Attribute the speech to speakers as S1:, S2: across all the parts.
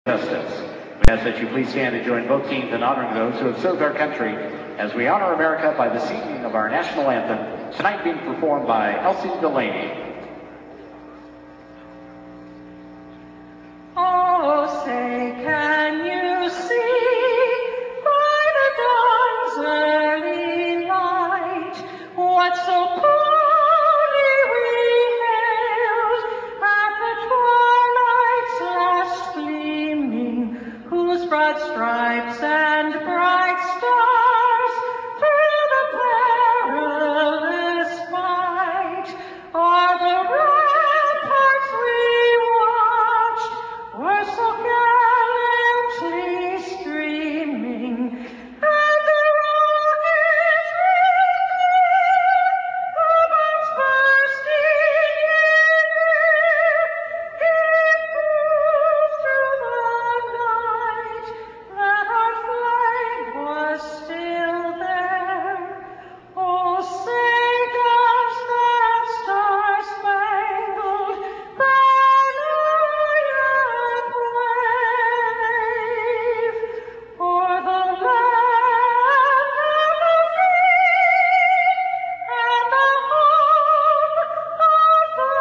S1: Justice. We ask that you please stand and join both teams in honoring those who have served our country as we honor America by the singing of our national anthem, tonight being performed by Elsie Delaney.
S2: Oh, say, can you see by the dawn's early light what so poorly we hailed at the twilight's last gleaming, whose broad stripes and bright stars through the perilous fight are the ramparts we watched were so gallantly streaming, and the rockets the bombs bursting in air, it proved through the night that our flag was still there. Oh, say does that star-spangled banner yet wave o'er the land of the free and the home of the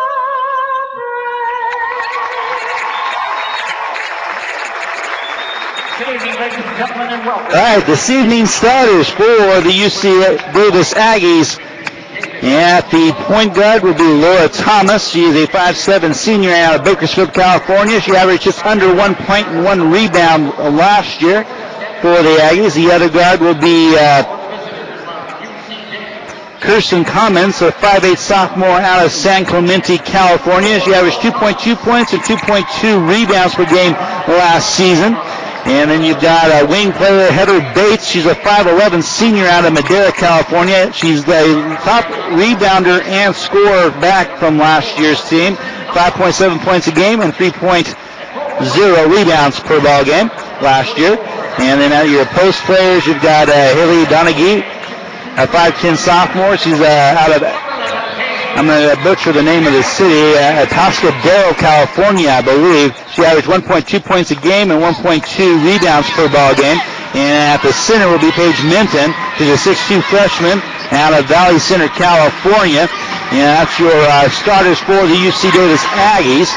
S2: brave?
S1: Good evening, ladies and gentlemen, and welcome.
S3: All right, this evening's starters for the UC Davis Aggies. At the point guard will be Laura Thomas. She is a 5'7" senior out of Bakersfield, California. She averaged just under 1 point and 1 rebound last year for the Aggies. The other guard will be Kirsten Cummins, a 5'8" sophomore out of San Clemente, California. She averaged 2.2 points and 2.2 rebounds per game last season. And then you've got wing player Heather Bates. She's a 5'11" senior out of Madera, California. She's the top rebounder and scorer back from last year's team. 5.7 points a game and 3.0 rebounds per ball game last year. And then out of your post players, you've got Haley Donaghy, a 5'10" sophomore. She's out of, I'm going to butcher the name of the city, Atascadero, California, I believe. She averaged 1.2 points a game and 1.2 rebounds per ball game. And at the center will be Paige Minton. She's a 6'2" freshman out of Valley Center, California. And that's your starters for the UC Davis Aggies.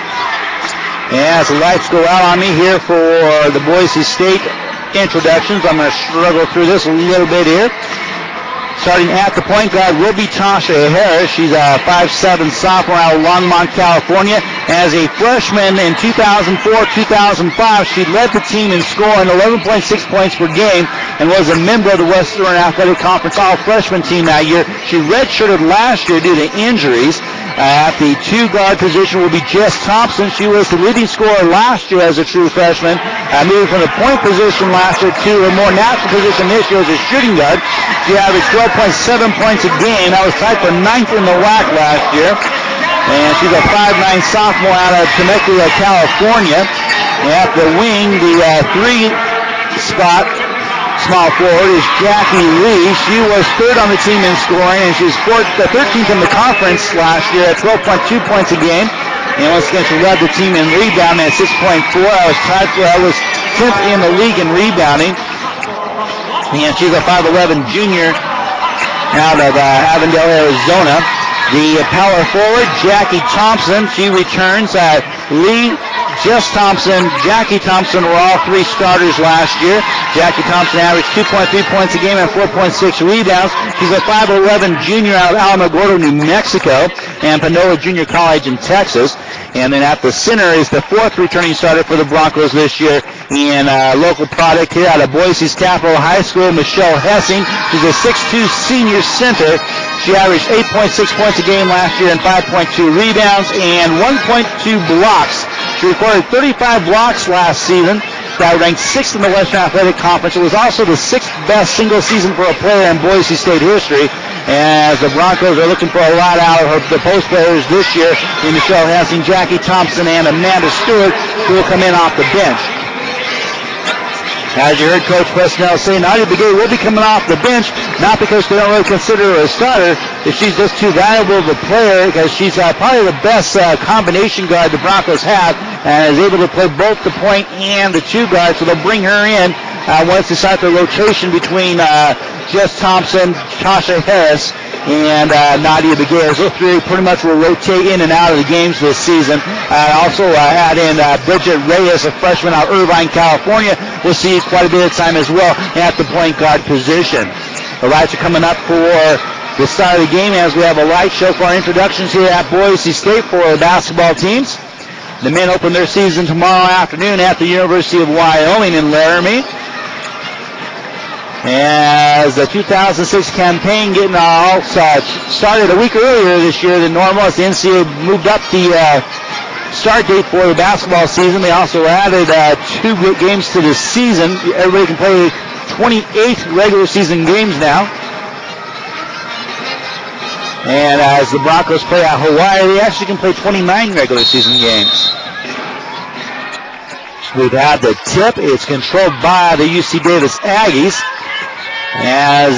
S3: And as the lights go out on me here for the Boise State introductions, I'm going to struggle through this a little bit here. Starting at the point guard will be Tasha Harris. She's a 5'7" sophomore out of Longmont, California. As a freshman in 2004-2005, she led the team in scoring 11.6 points per game and was a member of the Western Athletic Conference All-Freshman team that year. She redshirted last year due to injuries. At the two-guard position will be Jess Thompson. She was the leading scorer last year as a true freshman. Moving from the point position last year to a more natural position this year as a shooting guard. She averaged 12.7 points a game. That was tied for 9th in the WAC last year. And she's a 5'9" sophomore out of Temecula, California. At the wing, the three-spot small forward is Jackie Lee. She was third on the team in scoring, and she was 13th in the conference last year at 12.2 points a game. And once again, she led the team in rebounding at 6.4. I was 10th in the league in rebounding. And she's a 5'11" junior out of Avondale, Arizona. The power forward, Jackie Thompson, she returns. Lee, Jess Thompson, Jackie Thompson were all three starters last year. Jackie Thompson averaged 2.3 points a game and 4.6 rebounds. She's a 5'11" junior out of Alamogordo, New Mexico, and Panola Junior College in Texas. And then at the center is the fourth returning starter for the Broncos this year in local product here out of Boise's Capital High School, Michelle Hessing. She's a 6'2" senior center. She averaged 8.6 points a game last year and 5.2 rebounds and 1.2 blocks. She recorded 35 blocks last season. That ranked 6th in the Western Athletic Conference. It was also the 6th best single season for a player in Boise State history. As the Broncos are looking for a lot out of the post players this year in Michelle Hessing, Jackie Thompson, and Amanda Stewart, who will come in off the bench. As you heard Coach Presnell say, Nadia Begay will be coming off the bench, not because they don't really consider her a starter, if she's just too valuable of a player, because she's probably the best combination guard the Broncos have, and is able to play both the point and the two guard, so they'll bring her in once they start the rotation between Jess Thompson, Tasha Harris, and Nadia Begay. Those three pretty much will rotate in and out of the games this season. Also add in Bridget Reyes, a freshman out of Irvine, California. We'll see quite a bit of time as well at the point guard position. The lights are coming up for the start of the game as we have a light show for our introductions here at Boise State for the basketball teams. The men open their season tomorrow afternoon at the University of Wyoming in Laramie. As the 2006 campaign getting all started a week earlier this year than normal, as the NCAA moved up the start date for the basketball season. They also added 2 games to the season. Everybody can play 28 regular season games now. And as the Broncos play at Hawaii, they actually can play 29 regular season games. We've had the tip. It's controlled by the UC Davis Aggies. As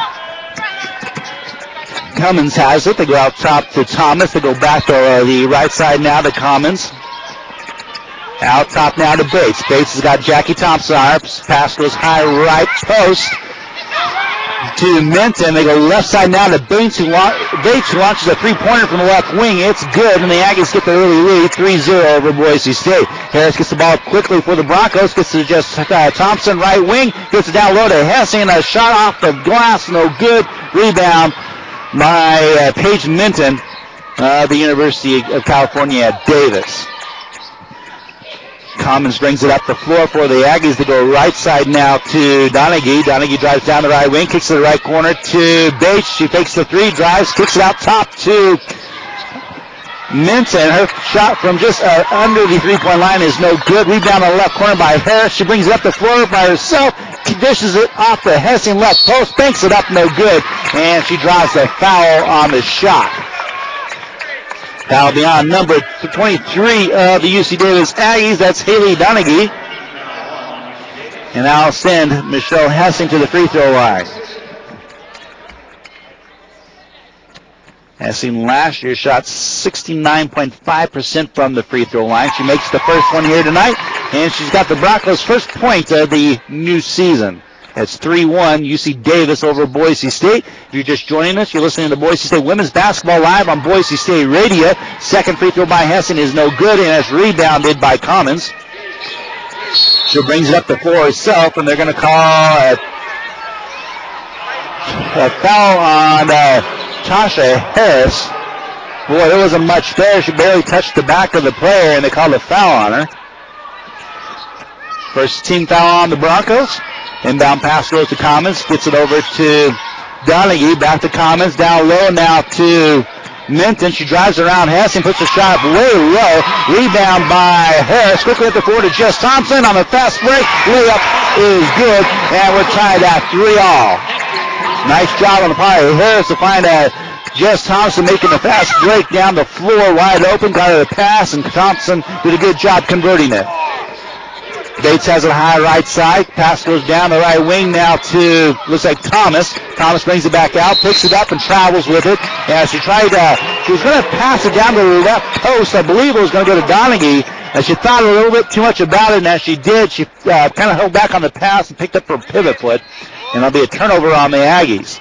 S3: Cummins has it, they go out top to Thomas. They go back to the right side now to Cummins. Out top now to Bates. Bates has got Jackie Thompson on her. Pass goes high right post to Minton. They go left side now to Bates, who launches a three-pointer from the left wing. It's good, and the Aggies get the early lead, 3-0 over Boise State. Harris gets the ball quickly for the Broncos, gets to just Thompson, right wing, gets it down low to Hessing, a shot off the glass, no good. Rebound by Paige Minton, the University of California at Davis. Commons brings it up the floor for the Aggies to go right side now to Donaghy. Donaghy drives down the right wing, kicks to the right corner to Bates. She takes the three, drives, kicks it out top to Minton. Her shot from just under the three-point line is no good. Rebound on the left corner by Harris. She brings it up the floor by herself, dishes it off the Hessing left post, banks it up, no good, and she draws a foul on the shot. That'll be on number 23 of the UC Davis Aggies. That's Haley Donaghy. And I'll send Michelle Hessing to the free throw line. Hessing last year shot 69.5% from the free throw line. She makes the first one here tonight, and she's got the Broncos' first point of the new season. It's 3-1 UC Davis over Boise State. If you're just joining us, you're listening to Boise State Women's Basketball Live on Boise State Radio. Second free throw by Hessing is no good, and it's rebounded by Commons. She brings it up the floor herself, and they're going to call a foul on Tasha Harris. Boy, there wasn't much there. She barely touched the back of the player, and they called a foul on her. First team foul on the Broncos. Inbound pass goes to Commons, gets it over to Donaghy, back to Commons, down low now to Minton. She drives around Hessing, puts the shot way low. Rebound by Harris, quickly at the floor to Jess Thompson on the fast break. Layup is good, and we're tied at 3-all. Nice job on the part of Harris to find Jess Thompson making the fast break down the floor, wide open, got her the pass, and Thompson did a good job converting it. Bates has it high right side. Pass goes down the right wing now to, looks like Thomas. Thomas brings it back out, picks it up, and travels with it. As she tried she was going to pass it down to the left post. I believe it was going to go to Donaghy. And she thought a little bit too much about it, and as she did, she kind of held back on the pass and picked up her pivot foot. And there'll be a turnover on the Aggies.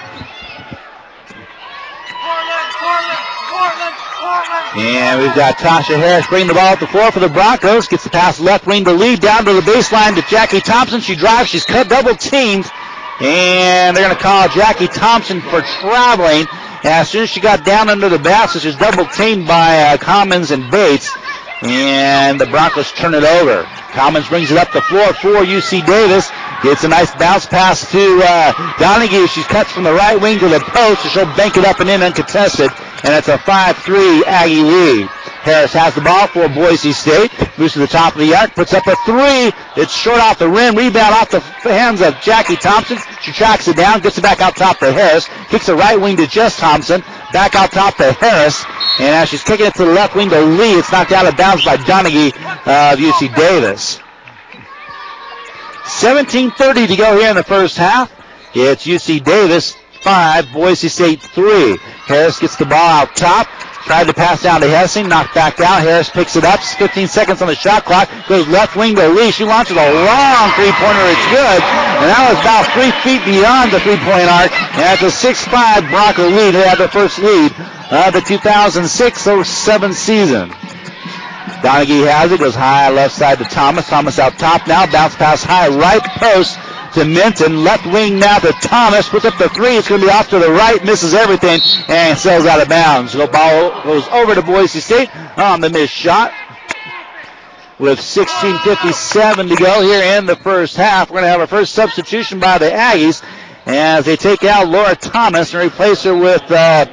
S3: And we've got Tasha Harris bringing the ball up the floor for the Broncos. Gets the pass left wing to lead, down to the baseline to Jackie Thompson. She drives, she's cut double teamed. And they're going to call Jackie Thompson for traveling. And as soon as she got down under the basket, she was double teamed by Commons and Bates. And the Broncos turn it over. Commons brings it up the floor for UC Davis. Gets a nice bounce pass to Donaghy. She cuts from the right wing to the post, so she'll bank it up and in uncontested. And it's a 5-3 Aggie lead. Harris has the ball for Boise State. Moves to the top of the arc, puts up a three. It's short off the rim. Rebound off the hands of Jackie Thompson. She tracks it down, gets it back out top to Harris. Kicks the right wing to Jess Thompson. Back out top to Harris. And as she's kicking it to the left wing to Lee, it's knocked out of bounds by Donaghy of UC Davis. 17:30 to go here in the first half. It's UC Davis 5, Boise State 3. Harris gets the ball out top. Tried to pass down to Hessing, knocked back out. Harris picks it up. 15 seconds on the shot clock. Goes left wing to Lee. She launches a long three-pointer. It's good. And that was about 3 feet beyond the three-point arc. And that's a 6-5 Bronco lead. They have their first lead of the 2006-07 season. Donaghy has it. Goes high left side to Thomas. Thomas out top now. Bounce pass high right post to Minton. Left wing now to Thomas. Puts up the three. It's going to be off to the right. Misses everything and sails out of bounds. The ball goes over to Boise State on the missed shot. With 16:57 to go here in the first half. We're going to have our first substitution by the Aggies as they take out Laura Thomas and replace her with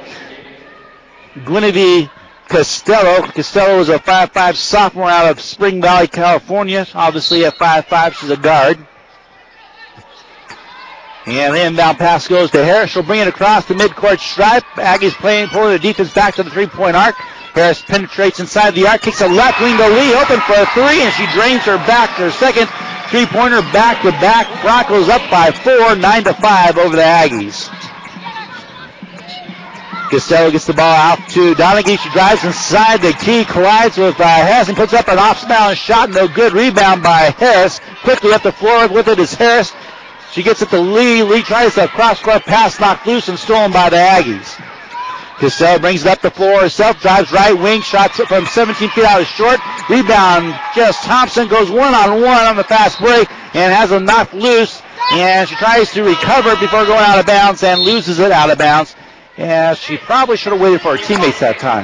S3: Guinevere Costello. Costello is a 5'5 sophomore out of Spring Valley, California. Obviously at 5'5, she's a guard. And the inbound pass goes to Harris. She'll bring it across the midcourt stripe. Aggies pulling the defense back to the three-point arc. Harris penetrates inside the arc, kicks a left wing to Lee, open for a three, and she drains her back. Her second three-pointer back-to-back. Broncos up by 4, 9-5 over the Aggies. Costello gets the ball out to Donaghy. She drives inside the key, collides with Harris, and puts up an off-balance shot. No good. Rebound by Harris. Quickly up the floor with it is Harris. She gets it to Lee. Lee tries a cross-court pass, knocked loose and stolen by the Aggies. Costello brings it up the floor herself, drives right wing, shots from 17 feet out is short. Rebound, Jess Thompson goes one-on-one on the fast break and has a knock loose. And she tries to recover before going out of bounds and loses it out of bounds. And she probably should have waited for her teammates that time.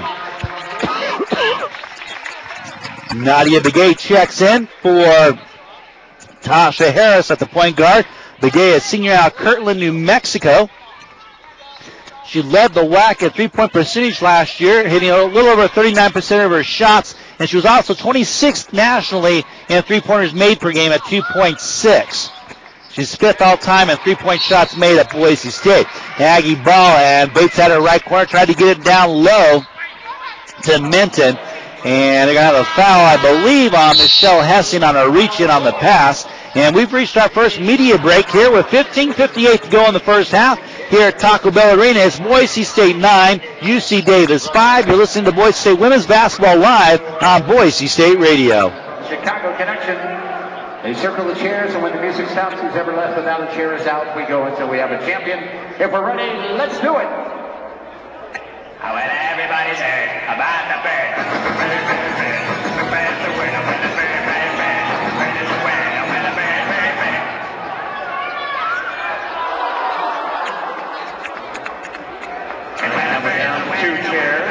S3: Nadia Begay checks in for Tasha Harris at the point guard. Begay, a senior out of Kirtland, New Mexico. She led the WAC at three-point percentage last year, hitting a little over 39% of her shots, and she was also 26th nationally in three-pointers made per game at 2.6. She's 5th all-time in three-point shots made at Boise State. Aggie ball, and Bates had her right corner, tried to get it down low to Minton, and they're going to have a foul, I believe, on Michelle Hessing on a reach-in on the pass. And we've reached our first media break here with 15:58 to go in the first half. Here at Taco Bell Arena, it's Boise State 9, UC Davis 5. You're listening to Boise State Women's Basketball Live on Boise State Radio.
S1: Chicago Connection. They circle the chairs, and when the music stops, who's ever left without a chair is out. We go until we have a champion. If we're ready, let's do it. I want everybody say about the bird. The bird's the winner, when the bird, the bird is the winner, when the bird. Two chairs.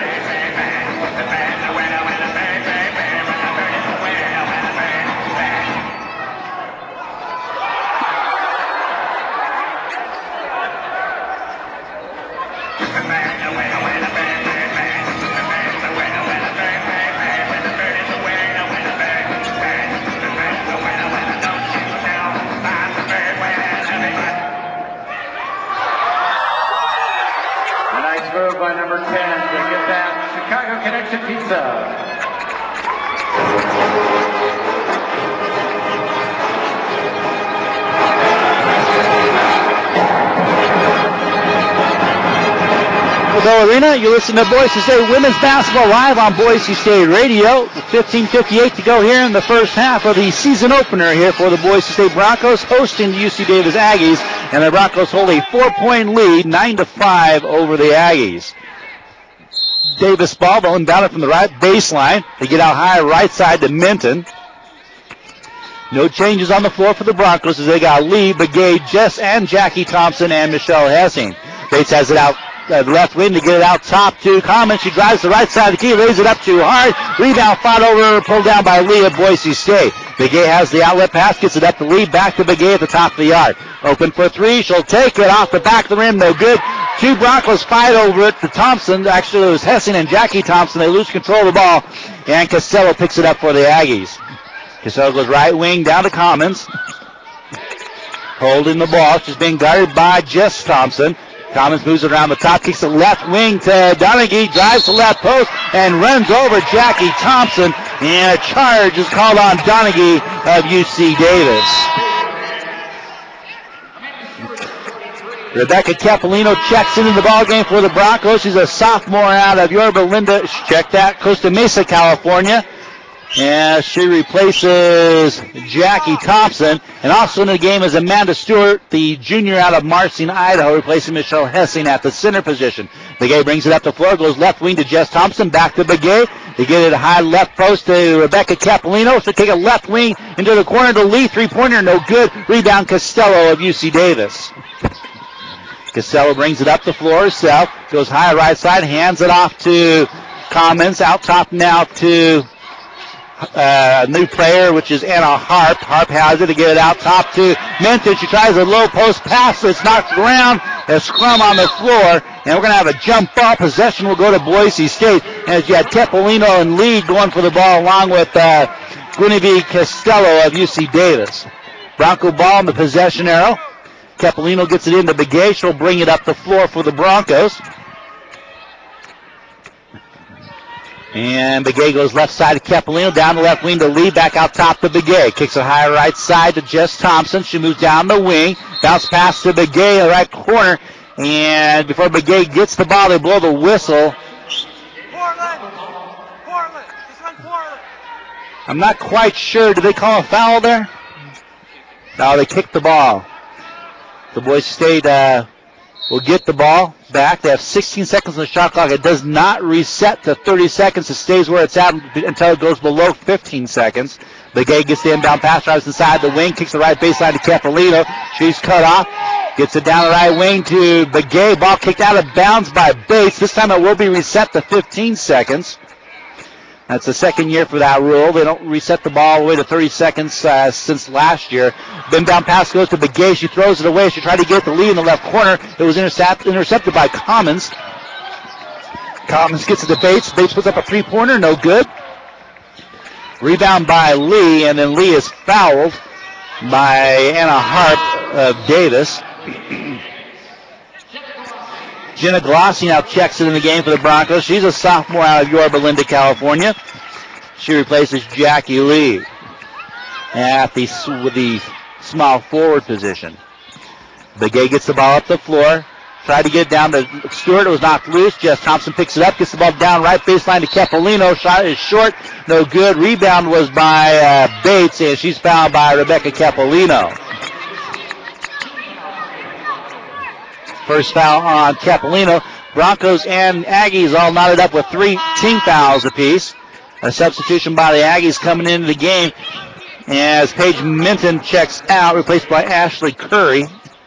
S1: Move by number 10 to get that Chicago Connection pizza.
S3: Bell Arena, you listen to Boise State Women's Basketball Live on Boise State Radio. 15:58 to go here in the first half of the season opener here for the Boise State Broncos, hosting the UC Davis Aggies, and the Broncos hold a 4-point lead, 9-5 over the Aggies. Davis ball, rolling down it from the right baseline. They get out high right side to Minton. No changes on the floor for the Broncos as they got Lee, Begay, Jess, and Jackie Thompson, and Michelle Hessing. Bates has it out left wing to get it out top to Common. She drives the right side of the key, lays it up too hard. Rebound fought over, pulled down by Lee at Boise State. Begay has the outlet pass, gets it up to Lee, back to Begay at the top of the yard. Open for three, she'll take it off the back of the rim, no good. Two Broncos fight over it to Thompson. Actually, it was Hessing and Jackie Thompson. They lose control of the ball, and Costello picks it up for the Aggies. Costello goes right wing down to Commons. Holding the ball. She's being guarded by Jess Thompson. Commons moves it around the top, kicks the left wing to Donaghy, drives the left post, and runs over Jackie Thompson. And a charge is called on Donaghy of UC Davis. Rebecca Capolino checks into the ballgame for the Broncos. She's a sophomore out of Yorba Linda. Check that, Costa Mesa, California. And she replaces Jackie Thompson. And also in the game is Amanda Stewart, the junior out of Marsing, Idaho, replacing Michelle Hessing at the center position. Begay brings it up the floor, goes left wing to Jess Thompson, back to Begay. They get it high left post to Rebecca Capolino. So take a left wing into the corner to Lee. Three-pointer, no good. Rebound Costello of UC Davis. Costello brings it up the floor herself. Goes high right side, hands it off to Commons. Out top now to a new player, which is Anna Harp. Harp has it to get it out top to Minton. She tries a low post pass. It's knocked around. A scrum on the floor. And we're going to have a jump ball. Possession will go to Boise State. As you had Capolino and Lee going for the ball along with Guinevere Costello of UC Davis. Bronco ball in the possession arrow. Capolino gets it into Begay. She'll bring it up the floor for the Broncos. And Begay goes left side to Capolino, down the left wing to Lee, back out top to Begay. Kicks it high right side to Jess Thompson. She moves down the wing. Bounce pass to Begay, right corner. And before Begay gets the ball, they blow the whistle.
S2: Portland. This one's Portland.
S3: I'm not quite sure. Did they call a foul there? No, they kicked the ball. The Boise State will get the ball back. They have 16 seconds on the shot clock. It does not reset to 30 seconds. It stays where it's at until it goes below 15 seconds. Begay gets the inbound pass, drives inside the wing, kicks the right baseline to Capolino. She's cut off. Gets it down the right wing to Begay. Ball kicked out of bounds by Bates. This time it will be reset to 15 seconds. That's the second year for that rule. They don't reset the ball all the way to 30 seconds since last year. Inbound pass goes to Begay. She throws it away. She tried to get the lead in the left corner. It was intercepted by Commons. Commons gets it to Bates. Bates puts up a three-pointer. No good. Rebound by Lee, and then Lee is fouled by Anna Harp of Davis. Jenna Glossi now checks it in the game for the Broncos. She's a sophomore out of Yorba Linda, California. She replaces Jackie Lee with the small forward position. Begay gets the ball up the floor. Tried to get it down to Stewart. It was knocked loose. Jess Thompson picks it up, gets the ball down right baseline to Capolino. Shot is short. No good. Rebound was by Bates, and she's fouled by Rebecca Capolino. First foul on Capolino. Broncos and Aggies all knotted up with 3 team fouls apiece. A substitution by the Aggies coming into the game as Paige Minton checks out, replaced by Ashley Curry.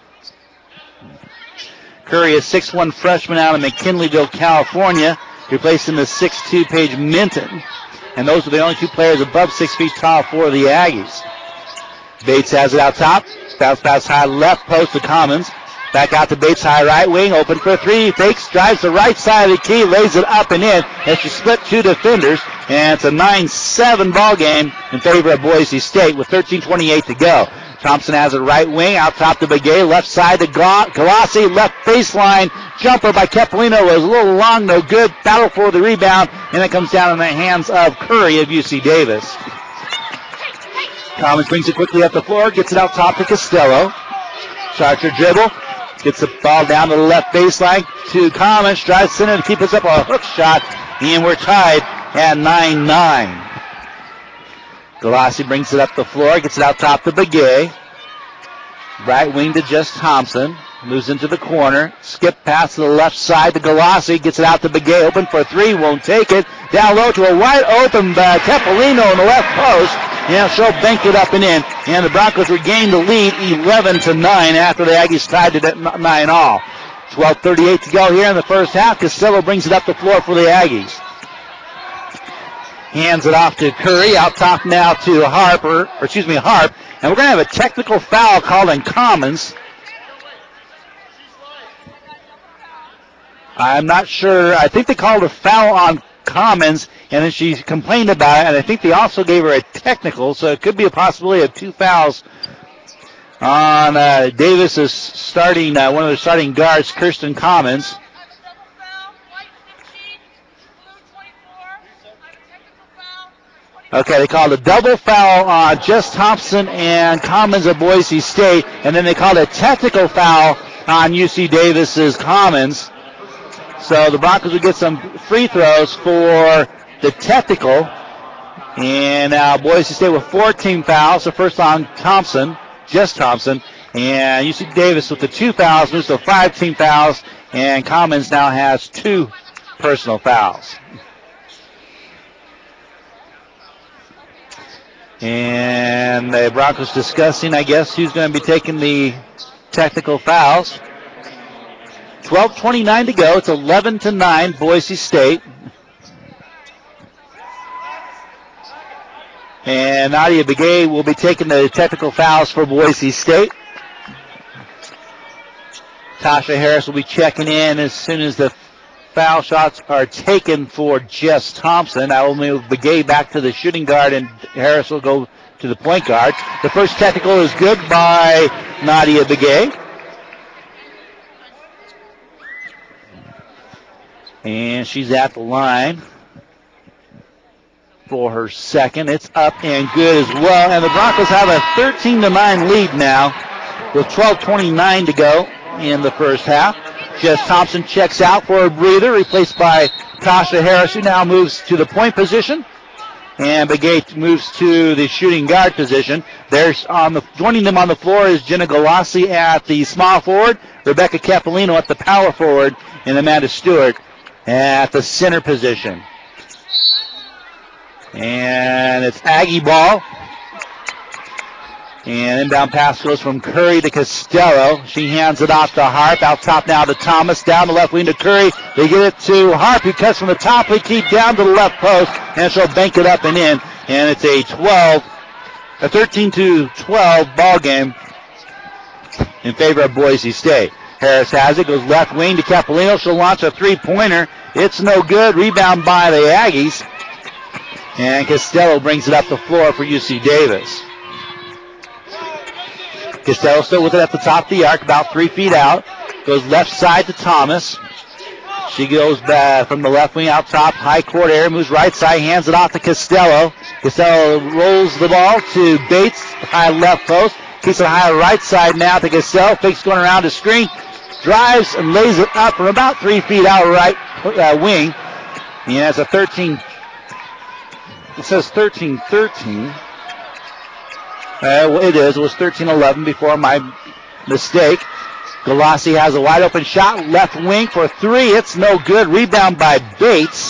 S3: Curry is 6'1" freshman out of McKinleyville, California, replacing the 6'2" Paige Minton. And those are the only two players above 6 feet tall for the Aggies. Bates has it out top. Bounce pass high left post to Commons. Back out to Bates, high right wing, open for three, fakes, drives the right side of the key, lays it up and in as she split two defenders, and it's a 9-7 ball game in favor of Boise State with 13:28 to go. Thompson has it right wing, out top to Begay, left side to Colossi, left baseline, jumper by Capolino was a little long, no good, battle for the rebound, and it comes down in the hands of Curry of UC Davis. Commons brings it quickly up the floor, gets it out top to Costello. Starts her dribble. Gets the ball down to the left baseline to Commons. Drives center to keep us up a hook shot. And we're tied at 9-9. Galassi brings it up the floor. Gets it out top to Begay. Right wing to Jess Thompson. Moves into the corner. Skip pass to the left side to Galassi. Gets it out to Begay. Open for three. Won't take it. Down low to a wide open Capolino in the left post. And she'll bank it up and in. And the Broncos regain the lead 11-9 after the Aggies tied it at 9-all. 12:38 to go here in the first half. Costello brings it up the floor for the Aggies. Hands it off to Curry. Out top now to Harp. And we're going to have a technical foul called on Commons. I'm not sure. I think they called a foul on Commons, and then she complained about it, and I think they also gave her a technical, so it could be a possibility of 2 fouls on Davis's starting, one of the starting guards, Kirsten Commons. Okay, they called a double foul on Jess Thompson and Commons of Boise State, and then they called a technical foul on UC Davis's Commons. So the Broncos will get some free throws for the technical. And now Boise State with 14 fouls. The first on Thompson, just Thompson. And UC Davis with the 2 fouls moves to 5 team fouls. And Commons now has 2 personal fouls. And the Broncos discussing, I guess, who's going to be taking the technical fouls. 12:29 to go. It's 11-9, Boise State. And Nadia Begay will be taking the technical fouls for Boise State. Tasha Harris will be checking in as soon as the foul shots are taken for Jess Thompson. I will move Begay back to the shooting guard, and Harris will go to the point guard. The first technical is good by Nadia Begay. And she's at the line for her second. It's up and good as well. And the Broncos have a 13-9 lead now with 12:29 to go in the first half. Jess Thompson checks out for a breather, replaced by Tasha Harris, who now moves to the point position. And Begay moves to the shooting guard position. Joining them on the floor is Jenna Galassi at the small forward, Rebecca Capolino at the power forward, and Amanda Stewart at the center position. And it's Aggie ball. And inbound pass goes from Curry to Costello. She hands it off to Harp. Out top now to Thomas. Down the left wing to Curry. They get it to Harp, who cuts from the top of the key down to the left post. And she'll bank it up and in. And it's a 13-12 ball game in favor of Boise State. Harris has it. Goes left wing to Capolino. She'll launch a three-pointer. It's no good. Rebound by the Aggies. And Costello brings it up the floor for UC Davis. Costello still with it at the top of the arc, about 3 feet out. Goes left side to Thomas. She goes back from the left wing out top, high court area, moves right side, hands it off to Costello. Costello rolls the ball to Bates, high left post. Keeps it high right side now to Costello. Fakes going around the screen. Drives and lays it up from about 3 feet out right wing. And that's a 13. It says 13-13. Well, it is. It was 13-11 before my mistake. Galassi has a wide open shot. Left wing for 3. It's no good. Rebound by Bates.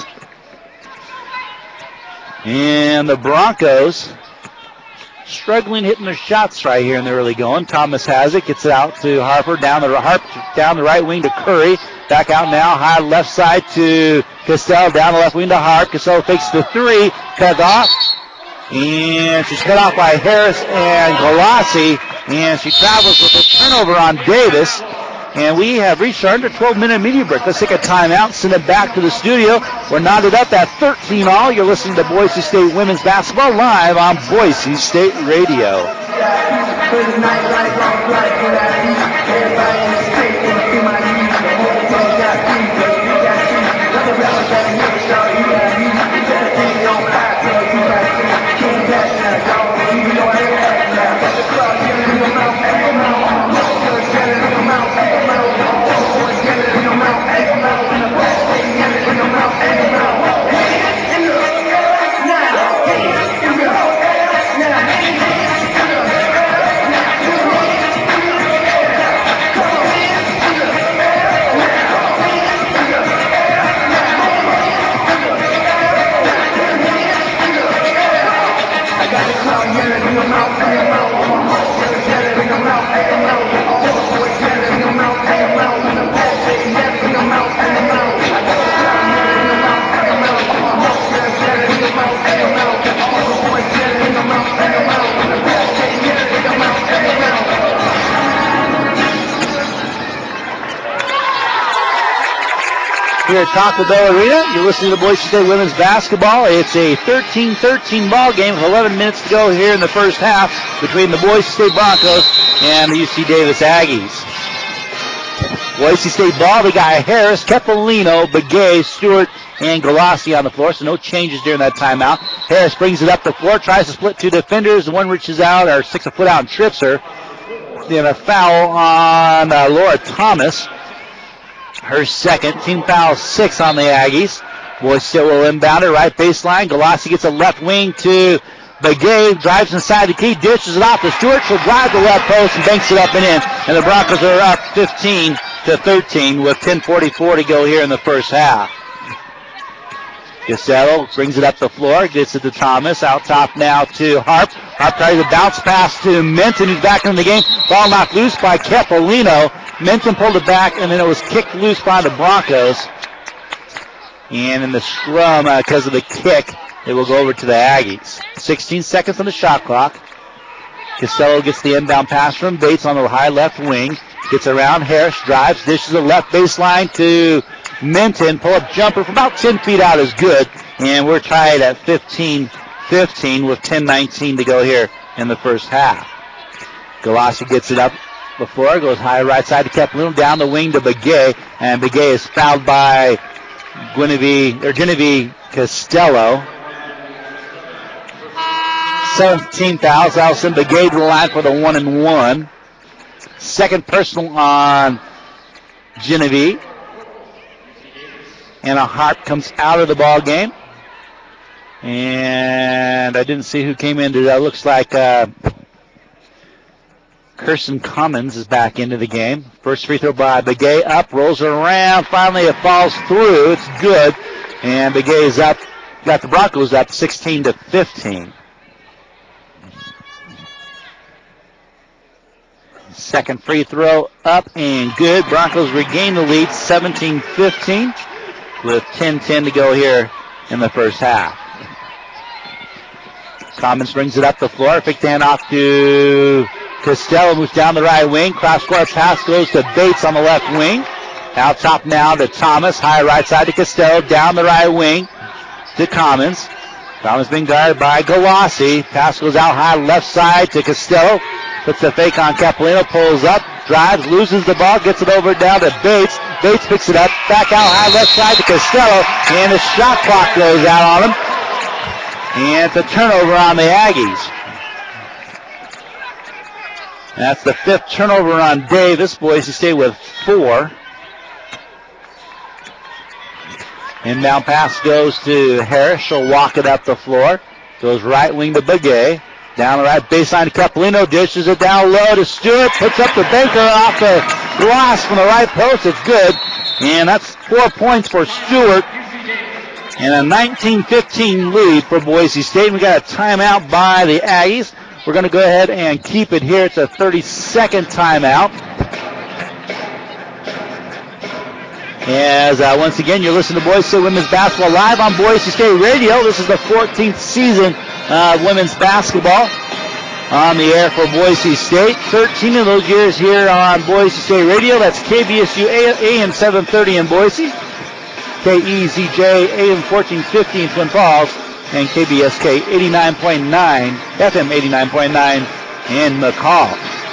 S3: And the Broncos struggling hitting their shots right here in the early going. Thomas has it. Gets it out to Harper. Down the right wing to Curry. Back out now. High left side to Costello. Down the left wing to Harp. Costello fakes the 3. Cut off. And she's cut off by Harris and Galassi. And she travels with a turnover on Davis. And we have reached our under 12-minute media break. Let's take a timeout, send it back to the studio. We're knotted up at 13-all. You're listening to Boise State women's basketball live on Boise State Radio. Here at Taco Bell Arena, you're listening to Boise State women's basketball. It's a 13-13 ball game with 11 minutes to go here in the first half between the Boise State Broncos and the UC Davis Aggies. Boise State ball, we got Harris, Capolino, Begay, Stewart, and Galassi on the floor, so no changes during that timeout. Harris brings it up the floor, tries to split 2 defenders. The one reaches out, or sticks a foot out and trips her. and a foul on Laura Thomas. Her second. Team foul 6 on the Aggies. Boise State will inbound it, right baseline. Galassi gets a left wing to Begay, drives inside the key, dishes it off to Stewart. She'll drive the left post and banks it up and in. And the Broncos are up 15-13 with 10:44 to go here in the first half. Costello brings it up the floor, gets it to Thomas. Out top now to Harp. Harp tries a bounce pass to Minton, who's back in the game. Ball knocked loose by Kepolino. Minton pulled it back, and then it was kicked loose by the Broncos. And in the scrum, because of the kick, it will go over to the Aggies. 16 seconds on the shot clock. Costello gets the inbound pass from Bates on the high left wing. Gets around Harris, drives, dishes the left baseline to Minton. Pull-up jumper from about 10 feet out is good. And we're tied at 15-15 with 10:19 to go here in the first half. Galassi gets it up the floor, goes high right side to Kepolino, down the wing to Begay. And Begay is fouled by Genevieve Costello. 17 fouls. Allison Begay to the line for the 1-and-1. Second personal on Genevieve. And a Harp comes out of the ball game. And I didn't see who came into that. Looks like Kirsten Cummins is back into the game. First free throw by Begay, up, rolls around. Finally, it falls through. It's good. And Begay is up. Got the Broncos up 16-15. Second free throw up and good. Broncos regain the lead 17-15 with 10:10 to go here in the first half. Commons brings it up the floor. Picked hand off to Costello, moves down the right wing. Cross-court pass goes to Bates on the left wing. Out top now to Thomas. High right side to Costello. Down the right wing to Commons. Commons being guarded by Galassi. Pass goes out high left side to Costello. Puts the fake on Kepolino. Pulls up. Drives. Loses the ball. Gets it over down to Bates. Bates picks it up. Back out high left side to Costello. And the shot clock goes out on him. And it's a turnover on the Aggies. That's the 5th turnover on Davis. Boise State with 4. Inbound pass goes to Harris. She'll walk it up the floor. Goes right wing to Begay. Down the right baseline to Kepolino. Dishes it down low to Stewart. Puts up the banker off the glass from the right post. It's good. And that's 4 points for Stewart. And a 19-15 lead for Boise State. We got a timeout by the Aggies. We're going to go ahead and keep it here. It's a 30-second timeout. As once again, you're listening to Boise State Women's Basketball live on Boise State Radio. This is the 14th season of women's basketball on the air for Boise State. 13 of those years here on Boise State Radio. That's KBSU AM 730 in Boise, KEZJ AM 1450 in Twin Falls, and KBSK 89.9, FM 89.9 in McCall.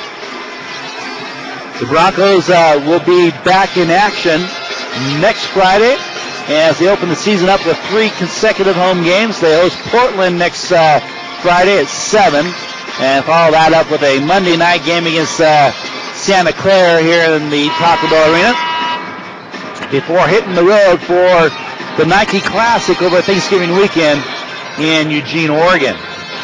S3: The Broncos will be back in action next Friday as they open the season up with 3 consecutive home games. They host Portland next Friday at 7 and follow that up with a Monday night game against Santa Clara here in the Taco Bell Arena before hitting the road for the Nike Classic over Thanksgiving weekend in Eugene, Oregon.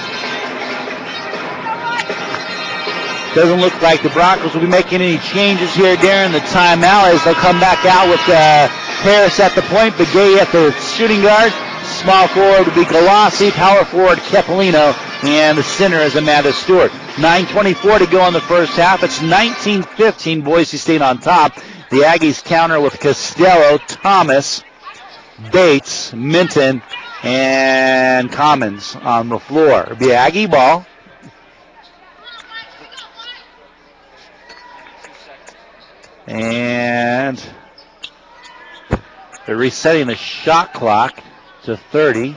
S3: Doesn't look like the Broncos will be making any changes here during the timeout as they'll come back out with Harris at the point, Begay at the shooting guard. Small forward would be Galassi, power forward Kepolino, and the center is Amanda Stewart. 9:24 to go in the first half. It's 19-15, Boise State on top. The Aggies counter with Costello, Thomas, Bates, Minton, and Commons on the floor. It'll be Aggie ball. And they're resetting the shot clock to 30.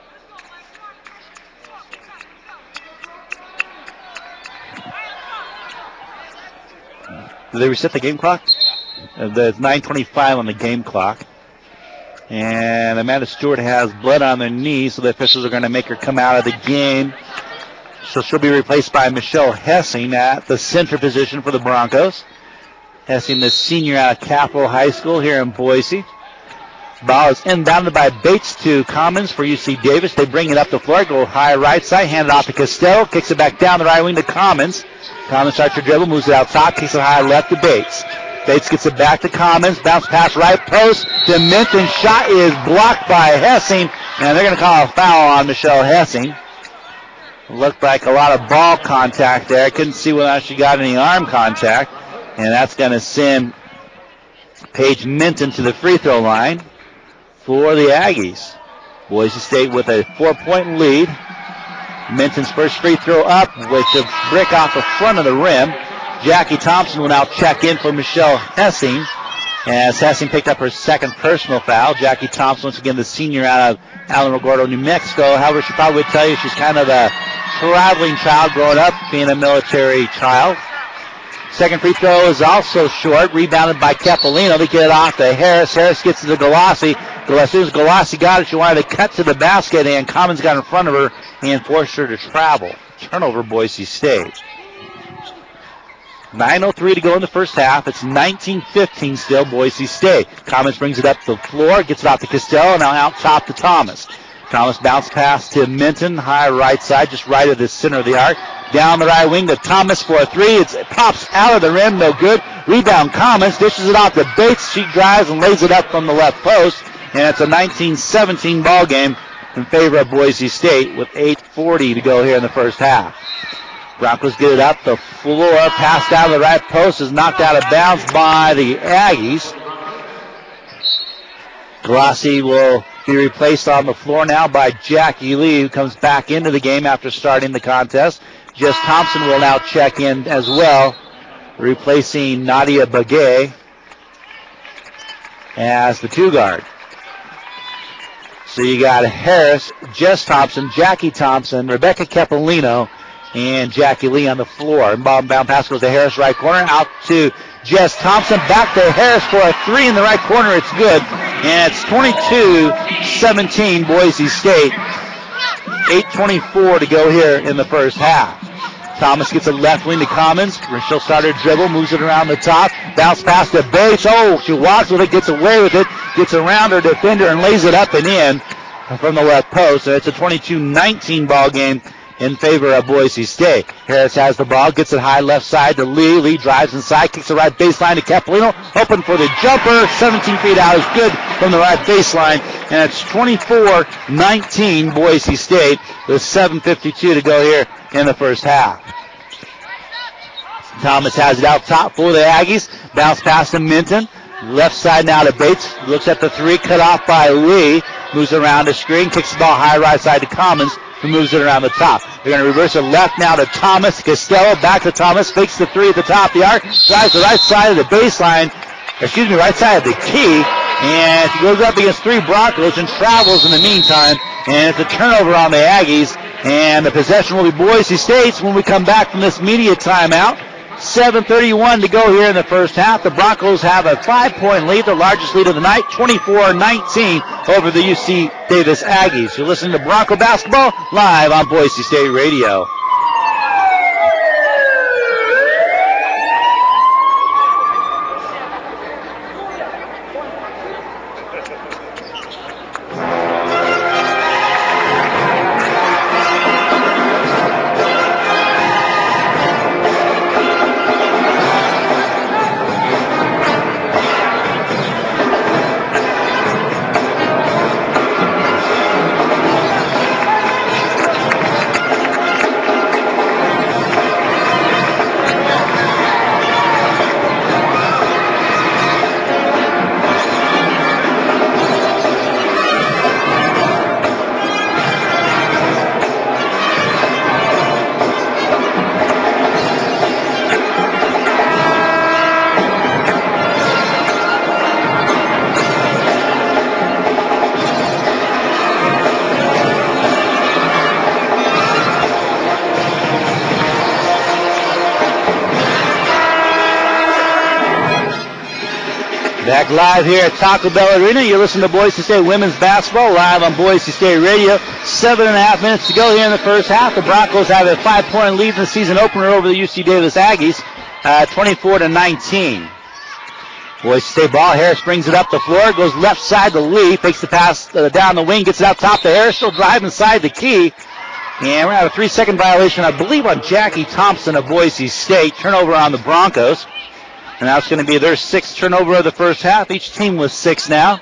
S3: Did they reset the game clock? There's 9:25 on the game clock. And Amanda Stewart has blood on their knee, so the officials are going to make her come out of the game. So she'll be replaced by Michelle Hessing at the center position for the Broncos. Hessing, the senior out of Capital High School here in Boise. Ball is inbounded by Bates to Commons for UC Davis. They bring it up the floor, go high right side, hand it off to Costello, kicks it back down the right wing to Commons. Commons starts her dribble, moves it out top, kicks it high left to Bates. Bates gets it back to Commons, bounce pass right post to Minton. Shot is blocked by Hessing, and they're going to call a foul on Michelle Hessing. Looked like a lot of ball contact there. Couldn't see whether she got any arm contact, and that's going to send Paige Minton to the free throw line for the Aggies. Boise State with a 4-point lead. Minton's first free throw up with a brick off the front of the rim. Jackie Thompson will now check in for Michelle Hessing as Hessing picked up her second personal foul. Jackie Thompson, once again, the senior out of Alamogordo, New Mexico. However, she probably would tell you she's kind of a traveling child growing up, being a military child. Second free throw is also short, rebounded by Capolino. They get it off to Harris. Harris gets to the Galassi. As soon as Galassi got it, she wanted to cut to the basket, and Commons got in front of her and forced her to travel. Turnover, Boise State. 9:03 to go in the first half. It's 19-15 still, Boise State. Commons brings it up the floor, gets it off to Costello, now out top to Thomas. Thomas bounce pass to Minton, high right side, just right at the center of the arc. Down the right wing to Thomas for a three. It pops out of the rim, no good. Rebound Commons, dishes it off to Bates. She drives and lays it up from the left post. And it's a 19-17 ball game in favor of Boise State with 8:40 to go here in the first half. Broncos get it up the floor, passed down the right post, is knocked out of bounds by the Aggies. Galassi will be replaced on the floor now by Jackie Lee, who comes back into the game after starting the contest. Jess Thompson will now check in as well, replacing Nadia Bagay as the two guard. So you got Harris, Jess Thompson, Jackie Thompson, Rebecca Capolino, and Jackie Lee on the floor. And bound pass goes to Harris, right corner, out to Jess Thompson, back to Harris for a three in the right corner. It's good. And it's 22-17 Boise State. 8:24 to go here in the first half. Thomas gets a left wing to Commons. She'll start her dribble, moves it around the top. Bounce pass to Bates. Oh, she walks with it, gets away with it, gets around her defender and lays it up and in from the left post. So it's a 22-19 ball game in favor of Boise State. Harris has the ball, gets it high left side to Lee. Lee drives inside, kicks the right baseline to Capolino. Open for the jumper, 17 feet out is good from the right baseline. And it's 24-19 Boise State with 7:52 to go here in the first half. Thomas has it out top for the Aggies. Bounce pass to Minton. Left side now to Bates. Looks at the three, cut off by Lee. Moves around the screen, kicks the ball high right side to Commons, who moves it around the top. They're going to reverse it left now to Thomas. Costello back to Thomas, fakes the three at the top of the arc, drives the right side of the baseline, right side of the key, and she goes up against three Broncos and travels in the meantime, and it's a turnover on the Aggies, and the possession will be Boise State's when we come back from this media timeout. 7:31 to go here in the first half. The Broncos have a 5-point lead, the largest lead of the night, 24-19 over the UC Davis Aggies. You're listening to Bronco Basketball live on Boise State Radio. Back live here at Taco Bell Arena. You're listening to Boise State women's basketball live on Boise State Radio. 7.5 minutes to go here in the first half. The Broncos have a 5-point lead in the season opener over the UC Davis Aggies, 24-19. Boise State ball. Harris brings it up the floor, goes left side to Lee, fakes the pass down the wing, gets it out top to Harris. She'll drive inside the key. And we're going to have a 3-second violation, I believe, on Jackie Thompson of Boise State. Turnover on the Broncos. And that's going to be their 6th turnover of the first half. Each team with 6 now.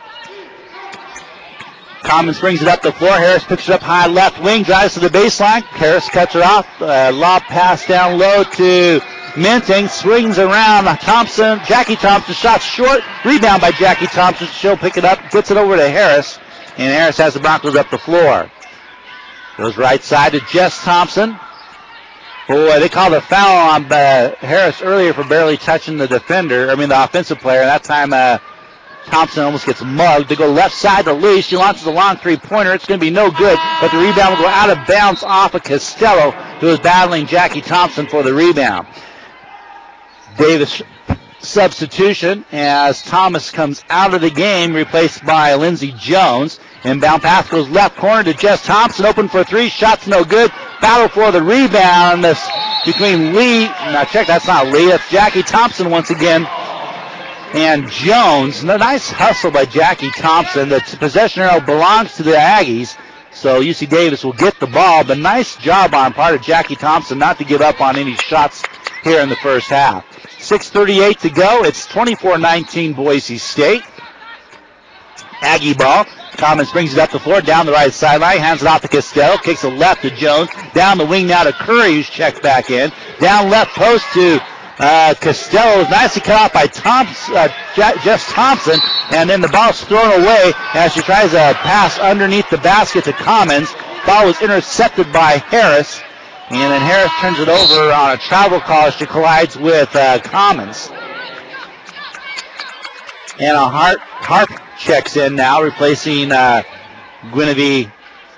S3: Commons brings it up the floor. Harris picks it up high left wing, drives to the baseline. Harris cuts it off. Lob pass down low to Minting. Swings around. Thompson, Jackie Thompson, shot short. Rebound by Jackie Thompson. She'll pick it up, gets it over to Harris. And Harris has the Broncos up the floor. Goes right side to Jess Thompson. Boy, they called a foul on Harris earlier for barely touching the the offensive player. That time Thompson almost gets mugged. They go left side to Lee. She launches a long three-pointer. It's going to be no good, but the rebound will go out of bounds off of Costello, who is battling Jackie Thompson for the rebound. Davis substitution as Thomas comes out of the game, replaced by Lindsey Jones. Inbound pass goes left corner to Jess Thompson, open for 3, shots no good. Battle for the rebound. This between Lee, now check, that's not Lee, that's Jackie Thompson once again, and Jones. Nice hustle by Jackie Thompson. The possession arrow belongs to the Aggies, so UC Davis will get the ball, but nice job on part of Jackie Thompson not to give up on any shots here in the first half. 6:38 to go. It's 24-19 Boise State. Aggie ball. Commons brings it up the floor, down the right sideline, hands it off to Costello, kicks it left to Jones, down the wing now to Curry, who's checked back in, down left post to Costello, nicely cut off by Jess Thompson, and then the ball's thrown away as she tries to pass underneath the basket to Commons. Ball was intercepted by Harris, and then Harris turns it over on a travel call as she collides with Commons. And a Harp checks in now, replacing Genevieve,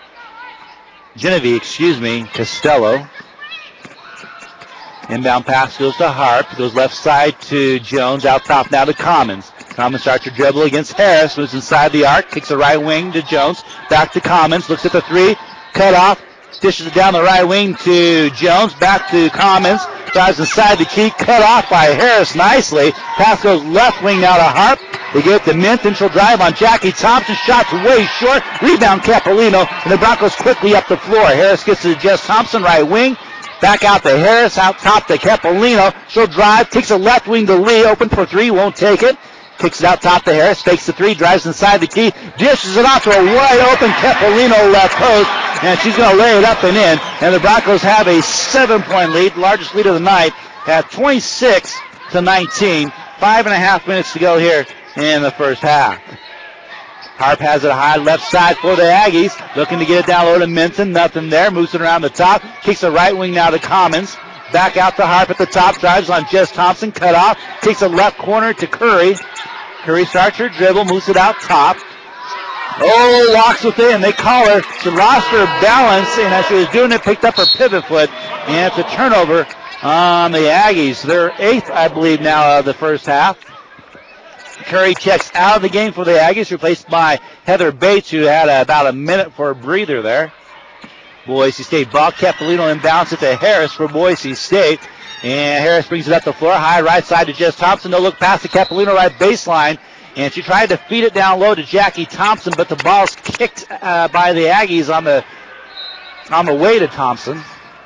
S3: Costello. Inbound pass goes to Harp, goes left side to Jones, out top now to Commons. Commons starts her dribble against Harris, moves inside the arc, kicks the right wing to Jones, back to Commons, looks at the 3, cut off, dishes it down the right wing to Jones, back to Commons, drives inside the key, cut off by Harris nicely. Pass goes left wing now to Harp. They get it to Minton. She'll drive on Jackie Thompson. Shots way short. Rebound Capolino. And the Broncos quickly up the floor. Harris gets to Jess Thompson, right wing. Back out to Harris, out top to Capolino. She'll drive, takes a left wing to Lee. Open for 3, won't take it. Kicks it out top to Harris, fakes the 3, drives inside the key, dishes it off to a wide open Capolino left post, and she's going to lay it up and in. And the Broncos have a 7-point lead, largest lead of the night, at 26-19. 5.5 minutes to go here in the first half. Harp has it high left side for the Aggies, looking to get it down low to Minton, nothing there, moves it around the top, kicks the right wing now to Commons. Back out to Harp at the top, drives on Jess Thompson, cut off, takes a left corner to Curry. Curry starts her dribble, moves it out top. Oh, walks with it, and they call her. She lost her balance, and as she was doing it, picked up her pivot foot, and it's a turnover on the Aggies. They're 8th, I believe, now of the first half. Curry checks out of the game for the Aggies, replaced by Heather Bates, who had about a minute for a breather there. Boise State ball. Capolino inbounds it to Harris for Boise State. And Harris brings it up the floor. High right side to Jess Thompson. No look past to Capolino right baseline. And she tried to feed it down low to Jackie Thompson, but the ball's kicked by the Aggies on the way to Thompson.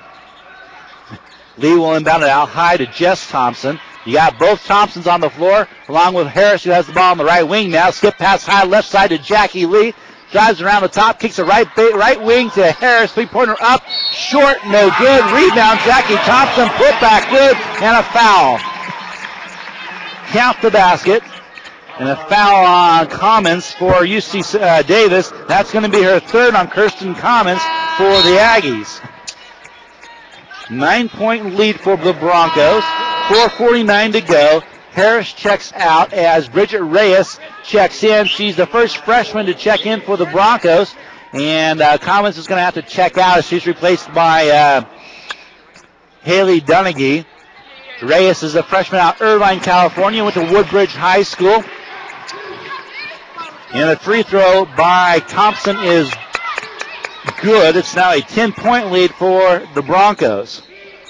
S3: Lee will inbound it out high to Jess Thompson. You got both Thompsons on the floor, along with Harris, who has the ball on the right wing now. Skip pass high left side to Jackie Lee. Drives around the top, kicks a right wing to Harris. 3-pointer up, short, no good. Rebound, Jackie Thompson, put back good, and a foul. Count the basket. And a foul on Commons for UC Davis. That's going to be her 3rd on Kirsten Commons for the Aggies. 9-point lead for the Broncos. 4:49 to go. Harris checks out as Bridget Reyes checks in. She's the first freshman to check in for the Broncos. And Commons is going to have to check out as she's replaced by Haley Dunaghy. Reyes is a freshman out of Irvine, California, went to Woodbridge High School. And the free throw by Thompson is good. It's now a 10-point lead for the Broncos.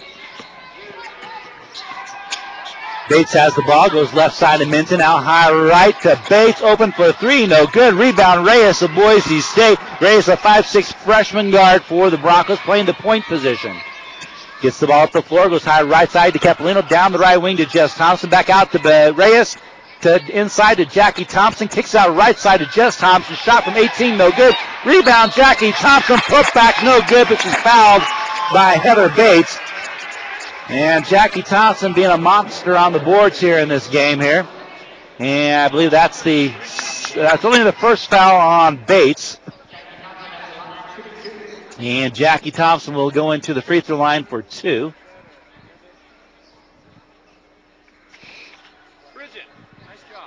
S3: Bates has the ball, goes left side to Minton, out high right to Bates, open for three, no good. Rebound, Reyes of Boise State. Reyes, a 5'6" freshman guard for the Broncos, playing the point position. Gets the ball up the floor, goes high right side to Capolino, down the right wing to Jess Thompson, back out to Reyes, to inside to Jackie Thompson, kicks out right side to Jess Thompson, shot from 18, no good. Rebound, Jackie Thompson, put back, no good, but she's fouled by Heather Bates. And Jackie Thompson being a monster on the boards here in this game here. And I believe that's only the first foul on Bates. And Jackie Thompson will go into the free throw line for two.
S2: Bridget, nice job.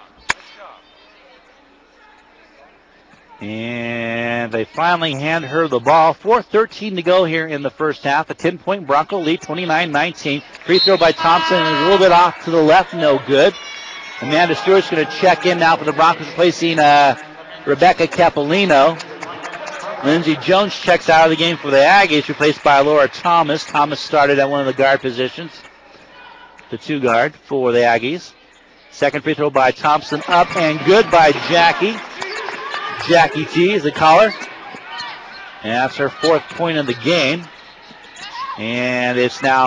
S3: And they finally hand her the ball. 4:13 to go here in the first half. A 10-point Bronco lead, 29-19. Free throw by Thompson is a little bit off to the left, no good. Amanda Stewart's going to check in now for the Broncos, replacing Rebecca Capolino. Lindsey Jones checks out of the game for the Aggies, replaced by Laura Thomas. Thomas started at one of the guard positions, the two guard for the Aggies. Second free throw by Thompson, up and good by Jackie. Jackie T is the caller. And that's her fourth point of the game. And it's now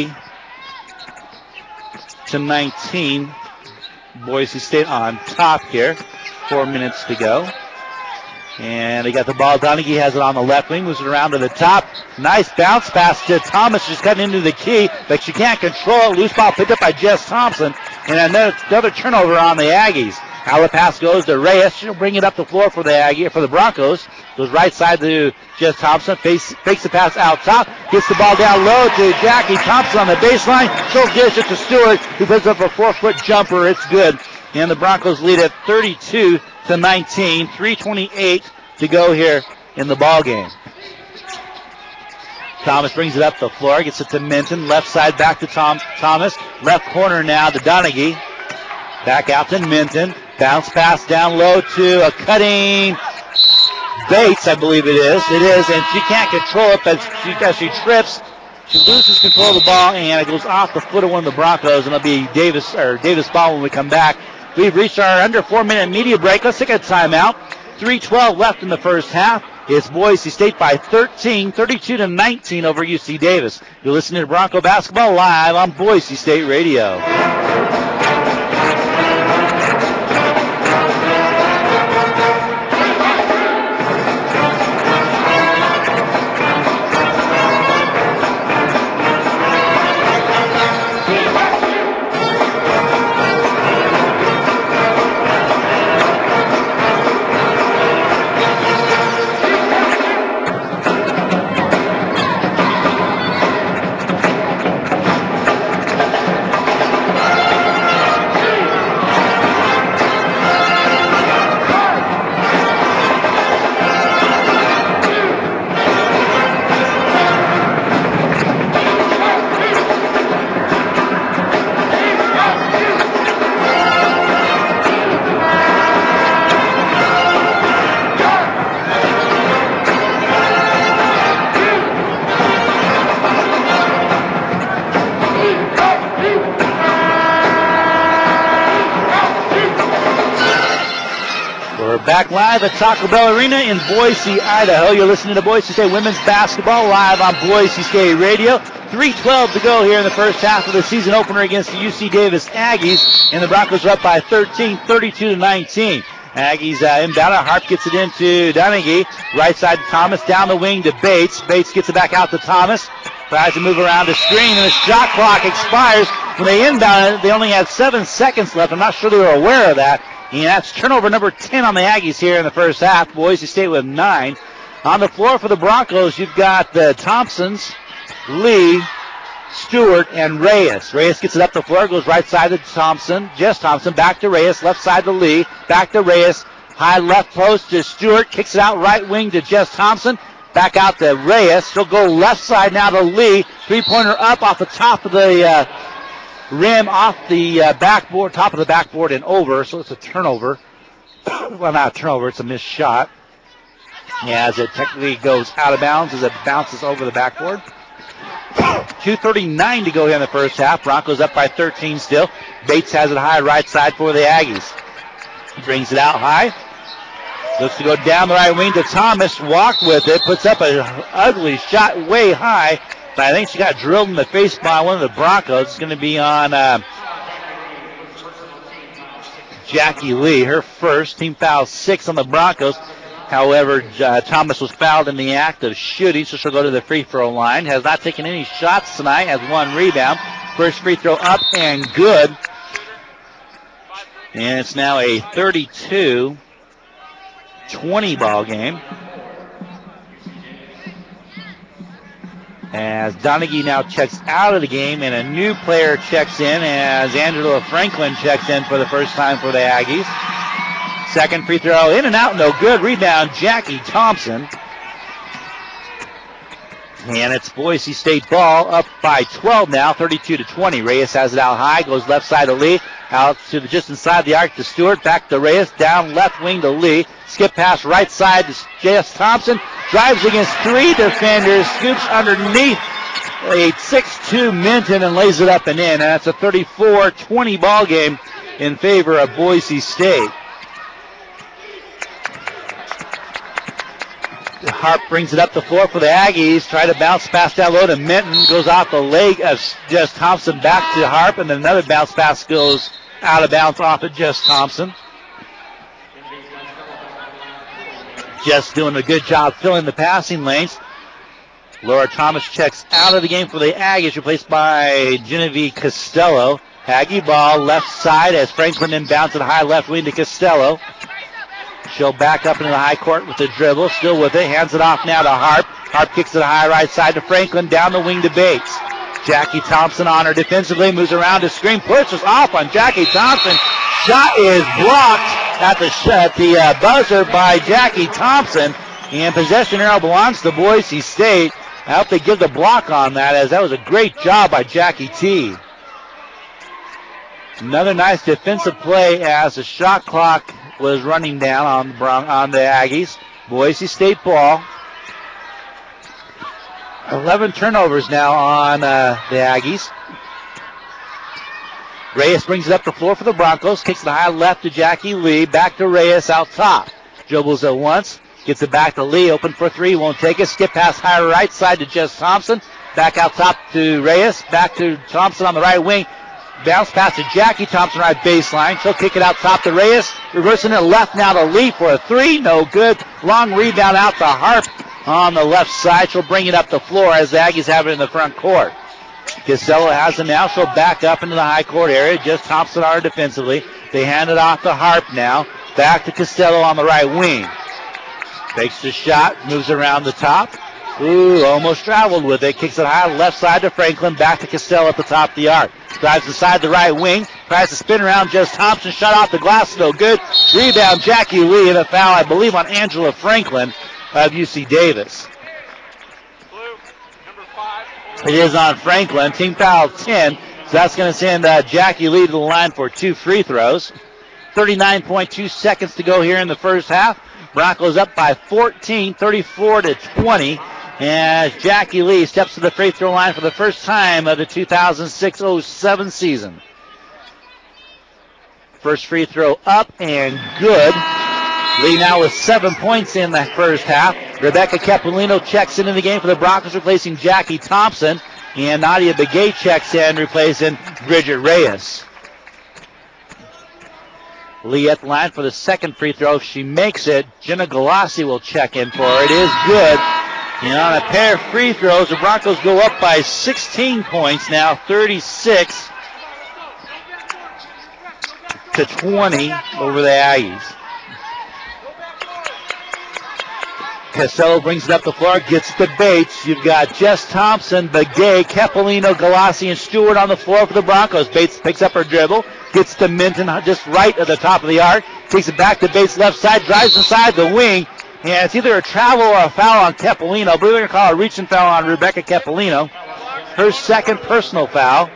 S3: 30-19. Boise State on top here. 4 minutes to go. And they got the ball. Donaghy has it on the left wing, moves it around to the top. Nice bounce pass to Thomas. She's cutting into the key, but she can't control it. Loose ball picked up by Jess Thompson. And another turnover on the Aggies. Now the pass goes to Reyes. She'll bring it up the floor for the Broncos. Goes right side to Jess Thompson. Fakes the pass out top. Gets the ball down low to Jackie Thompson on the baseline. She'll dish it to Stewart, who puts up a 4-foot jumper. It's good. And the Broncos lead at 32-19. 3:28 to go here in the ball game. Thomas brings it up the floor. Gets it to Minton. Left side back to Thomas. Left corner now to Donaghy. Back out to Minton. Bounce pass down low to a cutting Bates, I believe it is. It is, and she can't control it as she trips. She loses control of the ball, and it goes off the foot of one of the Broncos, and it'll be Davis ball when we come back. We've reached our under 4-minute media break. Let's take a timeout. 3:12 left in the first half. It's Boise State by 13, 32-19 over UC Davis. You're listening to Bronco Basketball live on Boise State Radio. Back live at Taco Bell Arena in Boise, Idaho. You're listening to Boise State Women's Basketball live on Boise State Radio. 3:12 to go here in the first half of the season opener against the UC Davis Aggies. And the Broncos are up by 13, 32-19. Aggies inbound. Harp gets it into Donaghy. Right side to Thomas. Down the wing to Bates. Bates gets it back out to Thomas. Tries to move around the screen, and the shot clock expires. When they inbound it, they only had 7 seconds left. I'm not sure they were aware of that. And that's turnover number 10 on the Aggies here in the first half. Boise State with 9. On the floor for the Broncos, you've got the Thompsons, Lee, Stewart, and Reyes. Reyes gets it up the floor, goes right side to Thompson. Jess Thompson, back to Reyes, left side to Lee, back to Reyes. High left post to Stewart, kicks it out right wing to Jess Thompson. Back out to Reyes. She'll go left side now to Lee. Three-pointer up off the top of the rim, off the backboard, top of the backboard and over, so it's a turnover. well, not a turnover, it's a missed shot. As it technically goes out of bounds as it bounces over the backboard. 2:39 to go here in the first half. Broncos up by 13 still. Bates has it high right side for the Aggies. Brings it out high. Looks to go down the right wing to Thomas. Walked with it. Puts up an ugly shot way high. But I think she got drilled in the face by one of the Broncos. It's going to be on Jackie Lee. Her first. Team foul 6 on the Broncos. However, Thomas was fouled in the act of shooting, so she'll go to the free throw line. Has not taken any shots tonight. Has 1 rebound. First free throw up and good. And it's now a 32-20 ball game. As Donaghy now checks out of the game, and a new player checks in as Angela Franklin checks in for the first time for the Aggies. Second free throw in and out, no good. Rebound, Jackie Thompson. And it's Boise State ball up by 12 now, 32-20. Reyes has it out high, goes left side to Lee. Out to just inside the arc to Stewart. Back to Reyes, down left wing to Lee. Skip pass right side to J.S. Thompson. Drives against 3 defenders, scoops underneath a 6'2 Minton and lays it up and in. And that's a 34-20 ball game in favor of Boise State. Harp brings it up the floor for the Aggies. Try to bounce pass down low to Minton. Goes off the leg of Jess Thompson back to Harp. And then another bounce pass goes out of bounds off of Jess Thompson. Jess doing a good job filling the passing lanes. Laura Thomas checks out of the game for the Aggies, replaced by Genevieve Costello. Aggie ball left side as Franklin inbounds to the high left wing to Costello. She'll back up into the high court with the dribble. Still with it. Hands it off now to Harp. Harp kicks it high right side to Franklin. Down the wing to Bates. Jackie Thompson on her defensively. Moves around to screen. Pushes off on Jackie Thompson. Shot is blocked at the buzzer by Jackie Thompson. And possession arrow belongs to Boise State. I hope they give the block on that, as that was a great job by Jackie T. Another nice defensive play as the shot clock was running down on the Aggies. Boise State ball. 11 turnovers now on the Aggies. Reyes brings it up the floor for the Broncos. Kicks it high left to Jackie Lee. Back to Reyes out top. Dribbles it once. Gets it back to Lee. Open for 3. Won't take it. Skip pass high right side to Jess Thompson. Back out top to Reyes. Back to Thompson on the right wing. Bounce pass to Jackie Thompson, right baseline. She'll kick it out top to Reyes. Reversing it left now to Lee for a 3. No good. Long rebound out to Harp on the left side. She'll bring it up the floor as the Aggies have it in the front court. Costello has it now. She'll back up into the high court area. Just Thompson on her defensively. They hand it off to Harp now. Back to Costello on the right wing. Takes the shot. Moves around the top. Ooh, almost traveled with it. Kicks it high left side to Franklin. Back to Costello at the top of the arc. Drives inside the right wing. Tries to spin around. Just Thompson shot off the glass. No good. Rebound Jackie Lee, and a foul, I believe, on Angela Franklin of UC Davis. It is on Franklin. Team foul 10. So that's going to send Jackie Lee to the line for 2 free throws. 39.2 seconds to go here in the first half. Broncos up by 14, 34-20. As Jackie Lee steps to the free throw line for the first time of the 2006-07 season. First free throw up and good. Lee now with 7 points in the first half. Rebecca Capolino checks into the game for the Broncos, replacing Jackie Thompson. And Nadia Begay checks in, replacing Bridget Reyes. Lee at the line for the second free throw. If she makes it, Jenna Galassi will check in for her. It is good. And on a pair of free throws, the Broncos go up by 16 points now, 36-20 over the Aggies. Costello brings it up the floor, gets the Bates. You've got Jess Thompson, Begay, Capolino, Galassi, and Stewart on the floor for the Broncos. Bates picks up her dribble, gets to Minton just right at the top of the arc, takes it back to Bates left side, drives inside the wing, and it's either a travel or a foul on Capolino. I believe they're going to call a reaching foul on Rebecca Capolino. Her second personal foul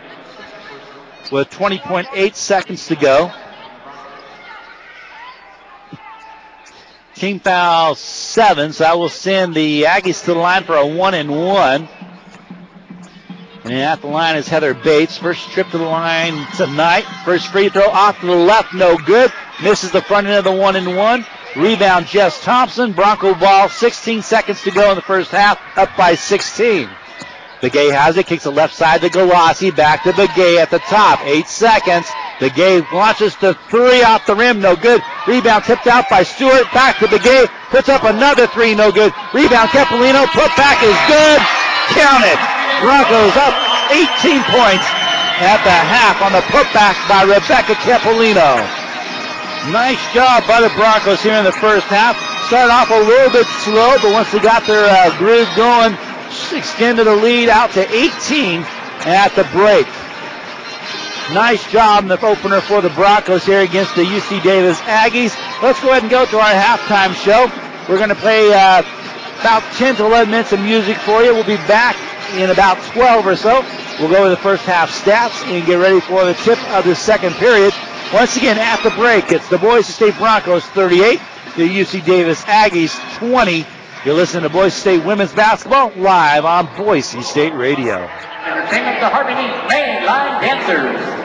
S3: with 20.8 seconds to go. Team foul 7, so I will send the Aggies to the line for a 1-and-1. And at the line is Heather Bates. First trip to the line tonight. First free throw off to the left, no good. Misses the front end of the 1-and-1. Rebound, Jess Thompson. Bronco ball, 16 seconds to go in the first half, up by 16. Begay has it, kicks the left side to Galassi. Back to Begay at the top, 8 seconds. Begay launches to 3 off the rim, no good. Rebound tipped out by Stewart. Back to Begay, puts up another 3, no good. Rebound, Capolino, put back is good. Count it. Broncos up 18 points at the half on the putback by Rebecca Capolino. Nice job by the Broncos here in the first half. Started off a little bit slow, but once they got their groove going, extended the lead out to 18 at the break. Nice job in the opener for the Broncos here against the UC Davis Aggies. Let's go ahead and go to our halftime show. We're going to play about 10 to 11 minutes of music for you. We'll be back in about 12 or so. We'll go over the first half stats and get ready for the tip of the second period. Once again, at the break, it's the Boise State Broncos 38, the UC Davis Aggies 20. You're listening to Boise State women's basketball live on Boise State Radio.
S1: Entertainment, the Harmony Mainline Dancers.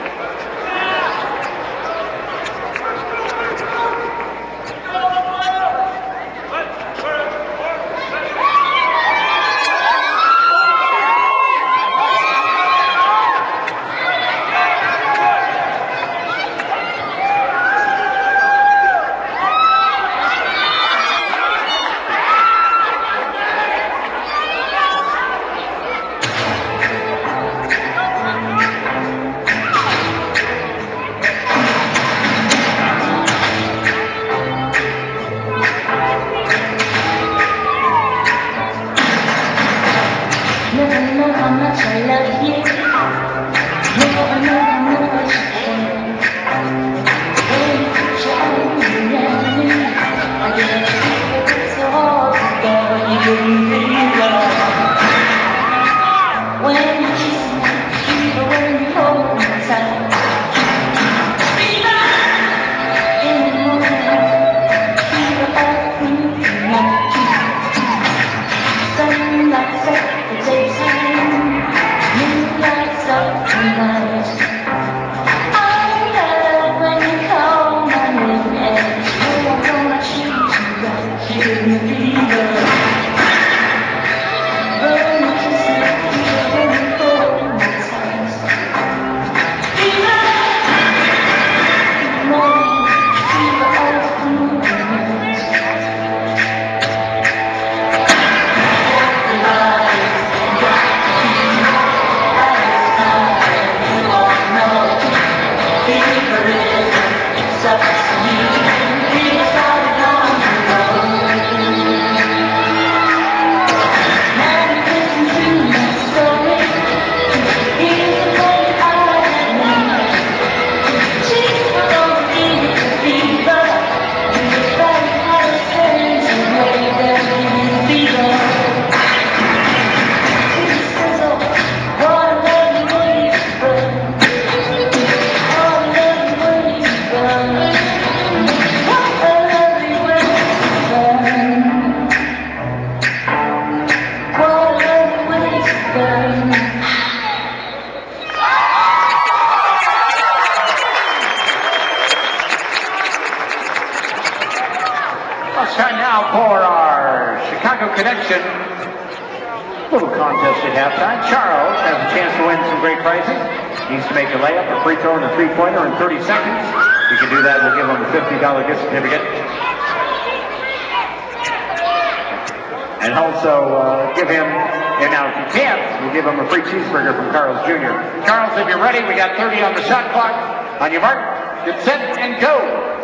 S1: And also give him, and now if you can't, we'll give him a free cheeseburger from Carl's Jr. Charles, if you're ready, we got 30 on the shot clock. On your mark, get set, and go.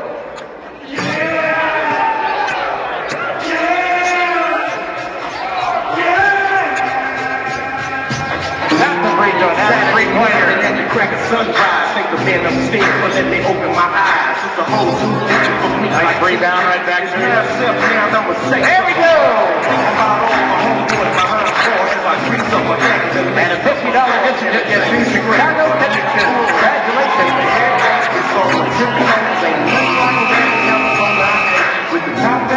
S1: That's the free throw, that's the three-pointer.
S4: At the crack of sunrise, think the man upstairs, but let me open my eyes. It's a whole new thing for me.
S1: Nice rebound right back to you.
S4: There
S1: we go.
S4: And
S1: a $50 gift certificate to Chicago Connection. Congratulations.
S4: With the top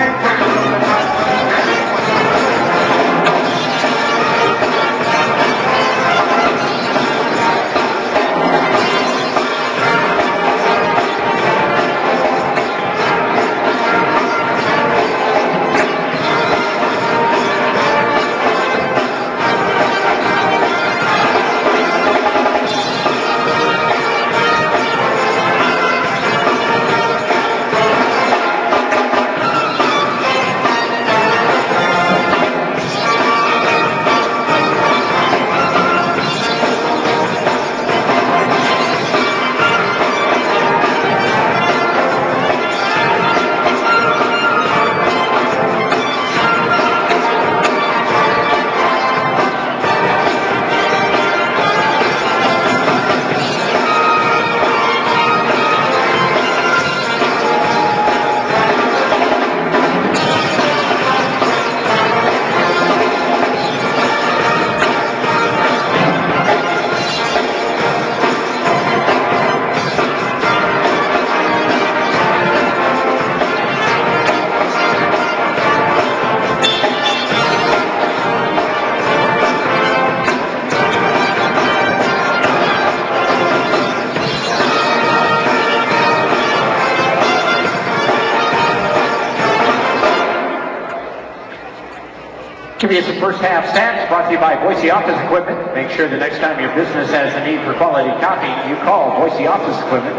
S1: Give you some first half stats brought to you by Boise Office Equipment. Make sure the next time your business has a need for quality copy, you call Boise Office Equipment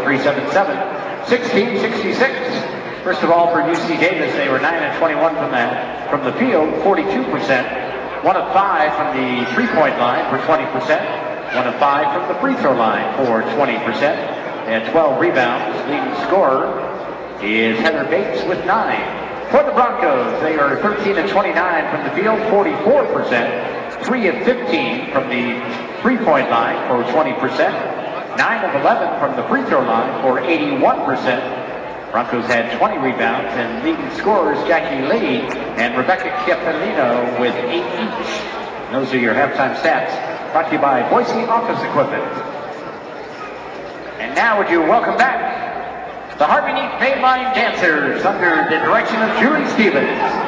S1: 377-1666. First of all, for UC Davis, they were 9 and 21 from the field, 42%. 1 of 5 from the three-point line for 20%. 1 of 5 from the free throw line for 20%. And 12 rebounds. Leading scorer is Heather Bates with 9. For the Broncos, they are 13 and 29 from the field, 44%. 3 of 15 from the three-point line for 20%. 9 of 11 from the free throw line for 81%. Broncos had 20 rebounds, and leading scorers Jackie Lee and Rebecca Chiappellino with 8 each. And those are your halftime stats, brought to you by Boise Office Equipment. And now would you welcome back the Harmony Mainline Dancers under the direction of Julie Stevens.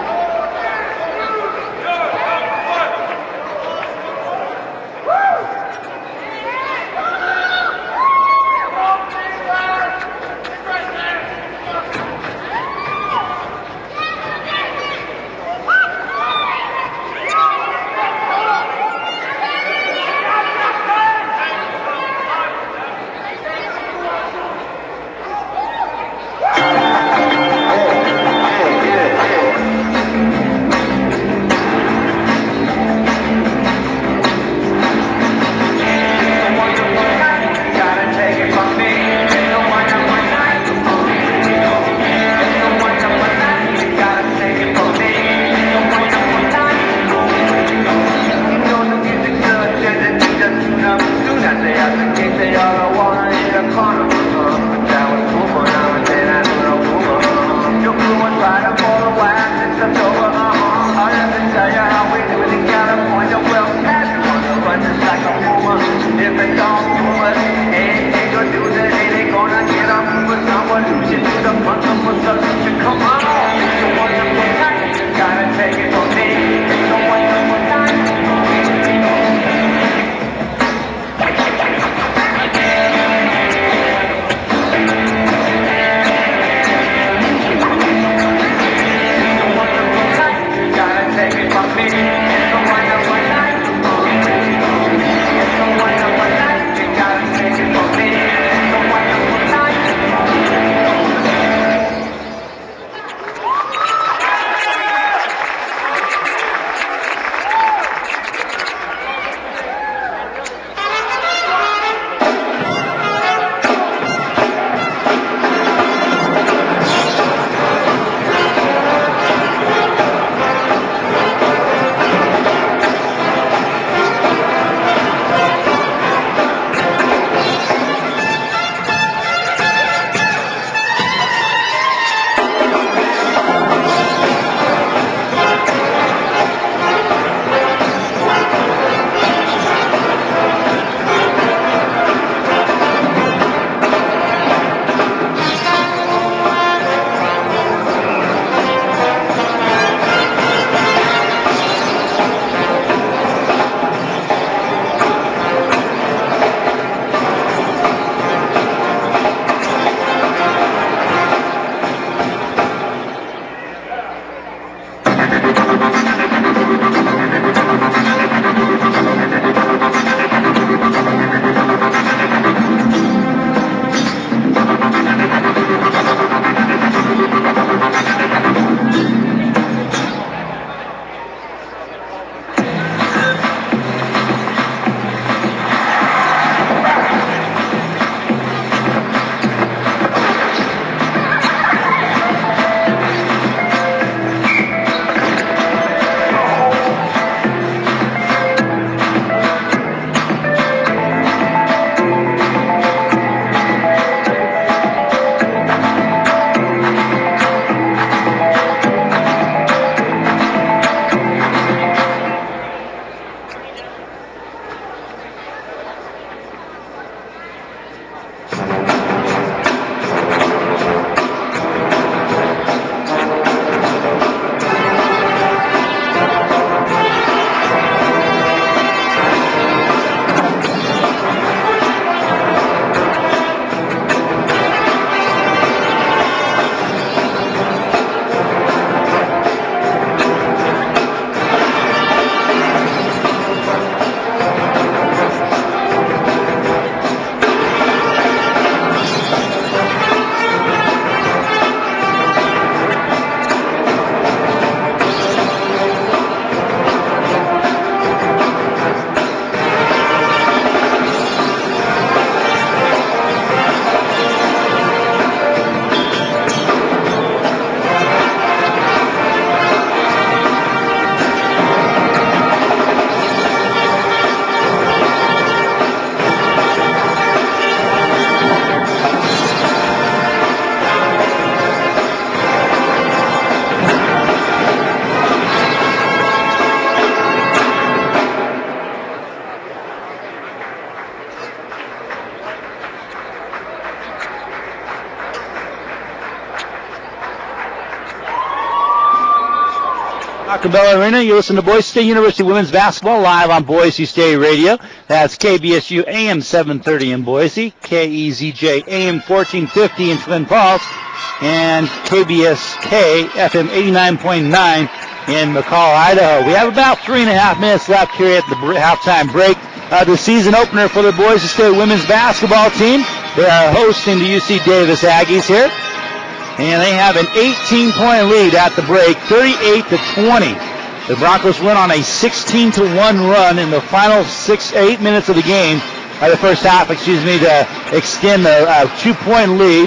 S3: Taco Bell Arena. You listen to Boise State University Women's Basketball live on Boise State Radio. That's KBSU AM 730 in Boise, KEZJ AM 1450 in Twin Falls, and KBSK FM 89.9 in McCall, Idaho. We have about 3.5 minutes left here at the halftime break. The season opener for the Boise State women's basketball team. They are hosting the UC Davis Aggies here. And they have an 18-point lead at the break, 38-20. The Broncos went on a 16-1 run in the final 8 minutes of the game, the first half, to extend the 2-point lead,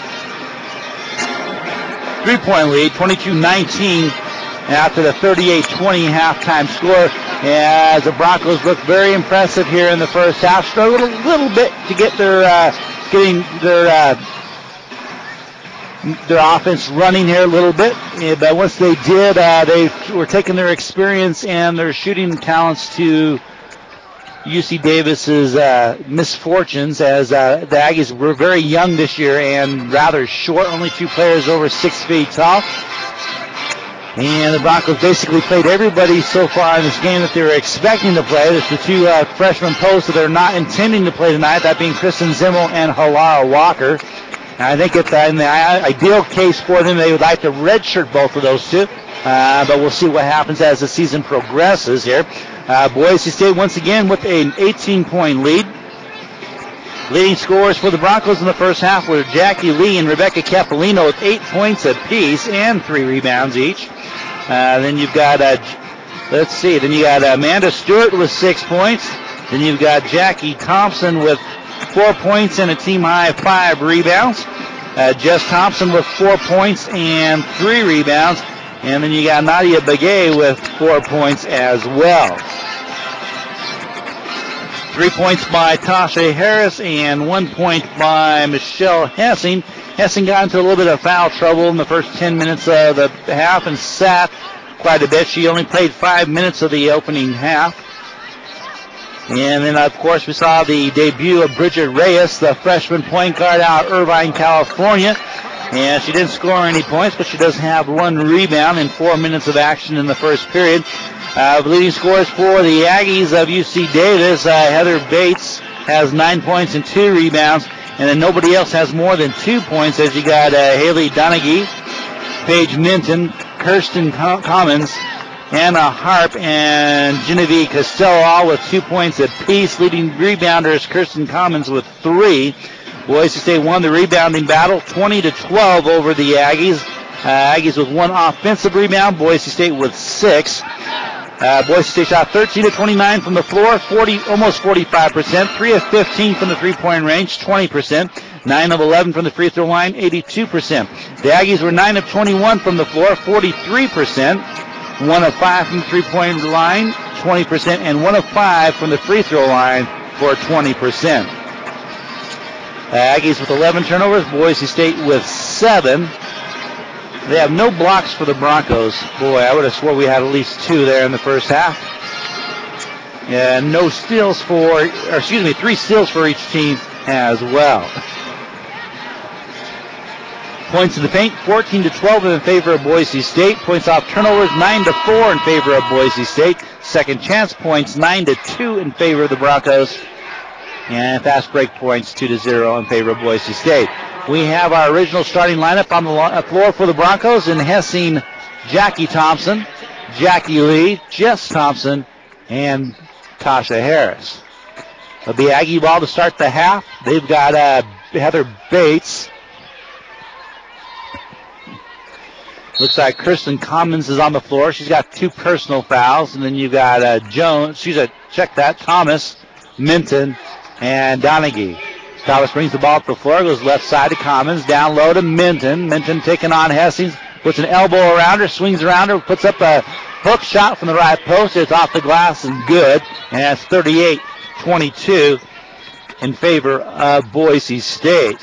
S3: 3-point lead, 22-19 after the 38-20 halftime score. As the Broncos look very impressive here in the first half, struggled a little bit to get their offense running here a little bit, but once they did, they were taking their experience and their shooting talents to UC Davis's misfortunes, as the Aggies were very young this year and rather short, only 2 players over 6 feet tall. And the Broncos basically played everybody so far in this game that they were expecting to play. There's the 2 freshman posts that they're not intending to play tonight, that being Kristen Zimmel and Halara Walker. And I think in the ideal case for them, they would like to redshirt both of those 2. But we'll see what happens as the season progresses here. Boise State once again with an 18-point lead. Leading scorers for the Broncos in the first half were Jackie Lee and Rebecca Capolino with 8 points apiece and 3 rebounds each. Then you've got, then you got Amanda Stewart with 6 points. Then you've got Jackie Thompson with 4 points and a team-high 5 rebounds. Jess Thompson with 4 points and 3 rebounds. And then you got Nadia Begay with 4 points as well. 3 points by Tasha Harris and 1 point by Michelle Hessing. Hessing got into a little bit of foul trouble in the first 10 minutes of the half and sat quite a bit. She only played 5 minutes of the opening half. And then, of course, we saw the debut of Bridget Reyes, the freshman point guard out of Irvine, California. And she didn't score any points, but she does have 1 rebound in 4 minutes of action in the first period. Leading scorers for the Aggies of UC Davis, Heather Bates has 9 points and 2 rebounds. And then nobody else has more than 2 points, as you got Haley Donaghy, Paige Minton, Kirsten Commons, Anna Harp, and Genevieve Costello, all with 2 points apiece. Leading rebounders, Kirsten Commons with 3. Boise State won the rebounding battle 20-12 over the Aggies. Aggies with 1 offensive rebound, Boise State with 6. Boise State shot 13-29 from the floor, almost 45%. 3 of 15 from the three-point range, 20%. 9 of 11 from the free throw line, 82%. The Aggies were 9 of 21 from the floor, 43%. 1 of 5 from the three-point line, 20%, and 1 of 5 from the free throw line for 20%. Aggies with 11 turnovers, Boise State with 7. They have no blocks for the Broncos. Boy, I would have swore we had at least 2 there in the first half. And 3 steals for each team as well. Points in the paint, 14-12 in favor of Boise State. Points off turnovers, 9-4 in favor of Boise State. Second chance points, 9-2 in favor of the Broncos. And fast break points, 2-0 in favor of Boise State. We have our original starting lineup on the floor for the Broncos in Hessing, Jackie Thompson, Jackie Lee, Jess Thompson, and Tasha Harris. It'll be Aggie ball to start the half. They've got Heather Bates. Looks like Kirsten Commons is on the floor. She's got 2 personal fouls. And then you've got Thomas, Minton, and Donaghy. Thomas brings the ball up the floor, goes left side to Commons, down low to Minton. Minton taking on Hessing, puts an elbow around her, swings around her, puts up a hook shot from the right post. It's off the glass and good. And that's 38-22 in favor of Boise State.